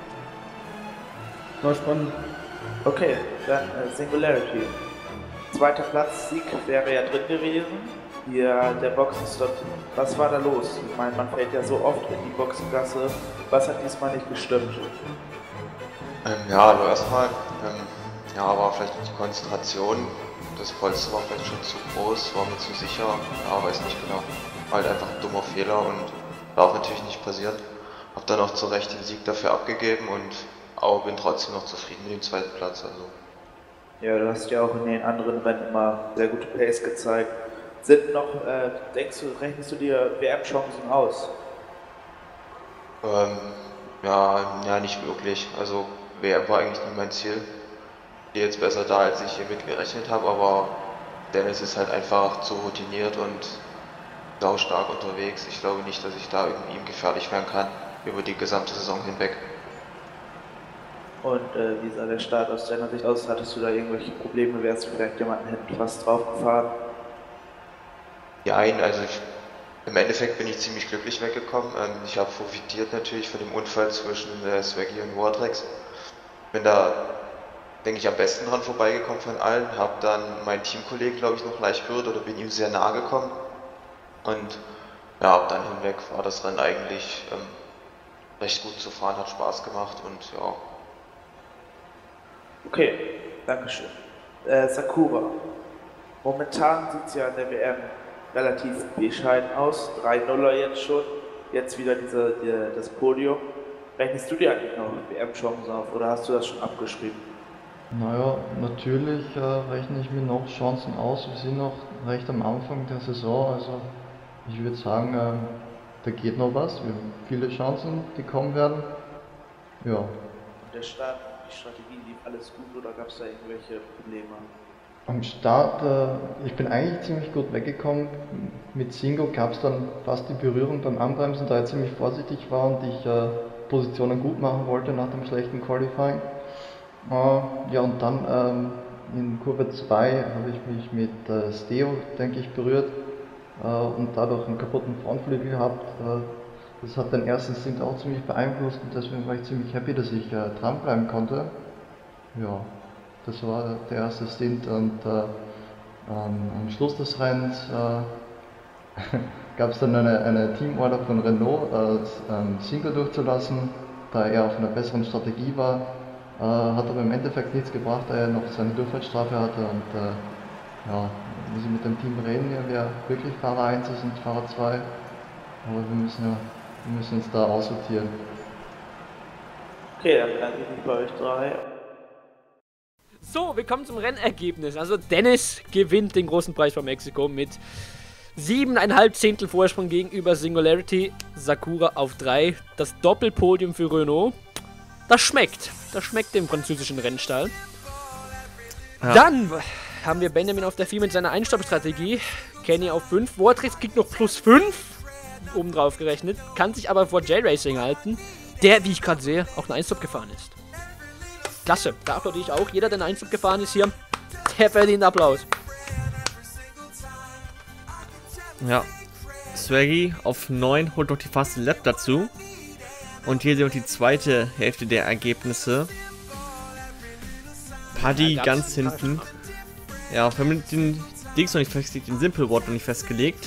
S5: War spannend.
S18: Okay, dann Singularity. 2. Platz, Sieg wäre ja drin gewesen. Hier der Boxenstopp. Was war da los? Ich meine, man fällt ja so oft in die Boxengasse. Was hat diesmal nicht gestimmt?
S19: Ja, also erstmal war vielleicht die Konzentration. Das Polster war vielleicht schon zu groß, war mir zu sicher. Ja, weiß nicht genau. War halt einfach ein dummer Fehler und darf natürlich nicht passieren. Hab dann auch zu Recht den Sieg dafür abgegeben aber bin trotzdem noch zufrieden mit dem 2. Platz. Also.
S18: Ja, du hast ja auch in den anderen Rennen immer sehr gute Pace gezeigt. Sind noch, rechnest du dir WM-Chancen aus?
S19: Ja, nicht wirklich. Also WM war eigentlich nie mein Ziel. Ich stehe jetzt besser da, als ich hiermit gerechnet habe, aber Dennis ist halt einfach zu routiniert und sau stark unterwegs. Ich glaube nicht, dass ich da irgendwie ihm gefährlich werden kann über die gesamte Saison hinweg.
S18: Und wie sah der Start aus deiner Sicht aus? Hattest du da irgendwelche Probleme? Wärst du vielleicht jemanden hinten fast drauf gefahren?
S19: Ja, also im Endeffekt bin ich ziemlich glücklich weggekommen. Ich habe profitiert natürlich von dem Unfall zwischen Swaggy und Wardrex. Bin da, denke ich, am besten dran vorbeigekommen von allen. Habe dann meinen Teamkollegen, glaube ich, noch leicht berührt oder bin ihm sehr nahe gekommen. Und ja, ab dann hinweg war das Rennen eigentlich recht gut zu fahren, hat Spaß gemacht und ja.
S18: Okay, Dankeschön. Sakura. Momentan sieht es ja in der WM relativ bescheiden aus. 3-0er jetzt schon. Jetzt wieder das Podium. Rechnest du dir eigentlich noch WM-Chancen auf oder hast du das schon abgeschrieben?
S20: Naja, natürlich rechne ich mir noch Chancen aus. Wir sind noch recht am Anfang der Saison. Also ich würde sagen, da geht noch was. Wir haben viele Chancen, die kommen werden. Ja.
S18: Und der Start, die Strategie, lief alles gut oder gab es da irgendwelche Probleme?
S20: Am Start, ich bin eigentlich ziemlich gut weggekommen. Mit Single gab es dann fast die Berührung beim Anbremsen, da ich ziemlich vorsichtig war und ich Positionen gut machen wollte nach dem schlechten Qualifying. Ja, und dann in Kurve 2 habe ich mich mit Steo, denke ich, berührt und dadurch einen kaputten Frontflügel gehabt. Das hat den ersten Stint auch ziemlich beeinflusst und deswegen war ich ziemlich happy, dass ich dranbleiben konnte. Ja, das war der erste Stint und am Schluss des Rennens gab es dann eine Teamorder von Renault, Single durchzulassen, da er auf einer besseren Strategie war. Hat aber im Endeffekt nichts gebracht, da er noch seine Durchfahrtsstrafe hatte und ja, muss ich mit dem Team reden, wer wirklich Fahrer 1 ist und Fahrer 2, aber wir müssen uns da aussortieren.
S18: Okay, dann bedanke ich mich bei euch 3.
S4: So, wir kommen zum Rennergebnis. Also Dennis gewinnt den großen Preis von Mexiko mit 7,5 Zehntel Vorsprung gegenüber Singularity. Sakura auf 3. Das Doppelpodium für Renault. Das schmeckt. Das schmeckt dem französischen Rennstall. Ja. Dann haben wir Benjamin auf der 4 mit seiner Einstoppstrategie. Kenny auf 5. Vortrix kriegt noch plus 5. Obendrauf gerechnet. Kann sich aber vor J-Racing halten. Der, wie ich gerade sehe, auch einen Einstop gefahren ist. Klasse. Da applaudiere ich auch. Jeder, der einen Einstop gefahren ist hier, der verdient Applaus.
S6: Ja. Swaggy auf 9 holt noch die Fast Lap dazu. Und hier sehen wir die zweite Hälfte der Ergebnisse. Paddy ja, ganz hinten. Ja, wir haben den Dings noch nicht festgelegt, den Simple Ward noch nicht festgelegt.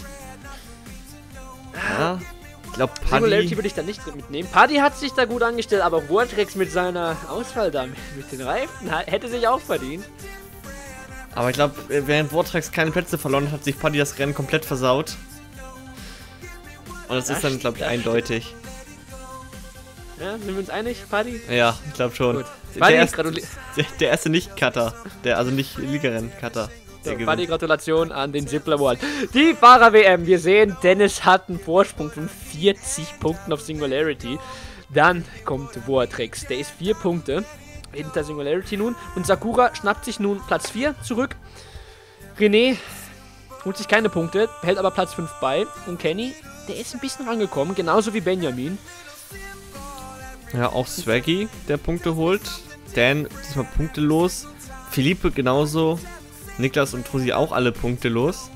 S6: Ja, ich glaube Paddy...
S4: Singularity würde ich da nicht mitnehmen. Paddy hat sich da gut angestellt, aber Vortrix mit seiner Ausfall da mit den Reifen hätte sich auch verdient.
S6: Aber ich glaube, während Vortrix keine Plätze verloren hat, hat sich Paddy das Rennen komplett versaut. Und das ist dann, glaube ich, eindeutig.
S4: Ja, sind wir uns einig, Paddy?
S6: Ja, ich glaube schon.
S4: Gut. Der
S6: erste Nicht-Cutter. Also nicht Ligarennen-Cutter.
S4: So, Paddy, Gratulation an den Zippler Award. Die Fahrer-WM. Wir sehen, Dennis hat einen Vorsprung von 40 Punkten auf Singularity. Dann kommt Vortrix. Der ist 4 Punkte hinter Singularity nun. Und Sakura schnappt sich nun Platz 4 zurück. René holt sich keine Punkte, hält aber Platz 5 bei. Und Kenny, der ist ein bisschen rangekommen, genauso wie Benjamin.
S6: Ja, auch Swaggy, der Punkte holt. Dan diesmal punktelos. Philippe genauso. Niklas und Trusi auch alle punktelos.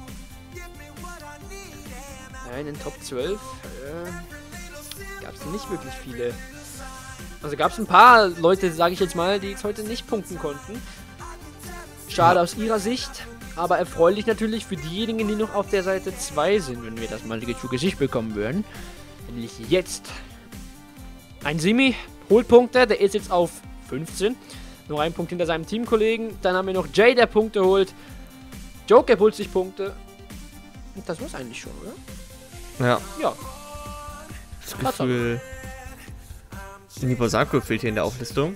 S4: Ja, in den Top 12 gab es nicht wirklich viele. Also gab es ein paar Leute, sage ich jetzt mal, die jetzt heute nicht punkten konnten. Schade aus ihrer Sicht, aber erfreulich natürlich für diejenigen, die noch auf der Seite 2 sind, wenn wir das mal zu Gesicht bekommen würden. Nämlich jetzt. Ein Simi holt Punkte, der ist jetzt auf 15. Noch ein Punkt hinter seinem Teamkollegen. Dann haben wir noch Jay, der Punkte holt. Joker holt sich Punkte. Und das war's eigentlich schon, oder?
S6: Ja.
S4: Ja.
S6: Das Gefühl... Nibosako fehlt hier in der Auflistung.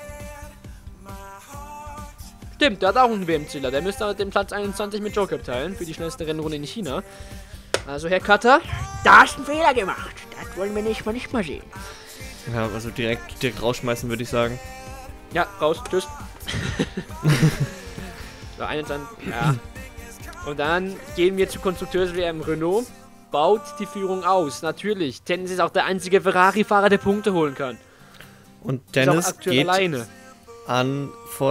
S4: Stimmt, der hat auch einen WM-Zähler. Der müsste den Platz 21 mit Joker teilen für die schnellste Rennrunde in China. Also, Herr Cutter, da hast du einen Fehler gemacht. Das wollen wir nicht mal sehen.
S6: Ja, also direkt rausschmeißen, würde ich sagen.
S4: Ja, raus, tschüss. So, 21, ja. Und dann gehen wir zu Konstrukteurs-WM. Renault baut die Führung aus, natürlich. Dennis ist auch der einzige Ferrari-Fahrer, der Punkte holen kann.
S6: Und Dennis geht
S4: alleine
S6: an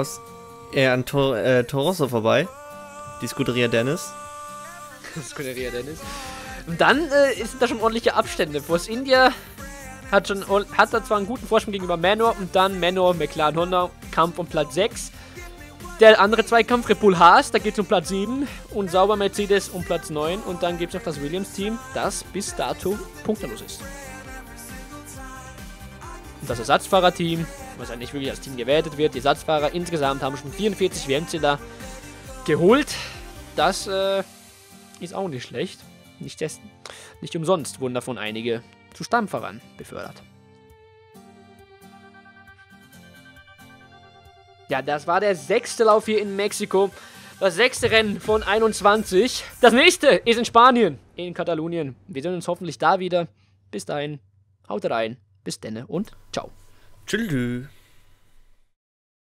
S6: Torosso vorbei. Die Scuderia Dennis.
S4: Scuderia Dennis. Und dann sind da schon ordentliche Abstände. Force India hat da zwar einen guten Vorsprung gegenüber Manor und dann Manor, McLaren, Honda, Kampf um Platz 6. Der andere Zweikampf, Red Bull Haas, da geht es um Platz 7 und Sauber Mercedes um Platz 9 und dann gibt es noch das Williams-Team, das bis dato punktelos ist. Und das Ersatzfahrerteam, was eigentlich wirklich als Team gewertet wird, die Ersatzfahrer insgesamt haben schon 44 WM-Zähler geholt. Das ist auch nicht schlecht. Nicht umsonst wurden davon einige zu Stammfahrern befördert. Ja, das war der 6. Lauf hier in Mexiko. Das 6. Rennen von 21. Das nächste ist in Spanien, in Katalonien. Wir sehen uns hoffentlich da wieder. Bis dahin, haut rein. Bis denne und ciao.
S6: Tschüss.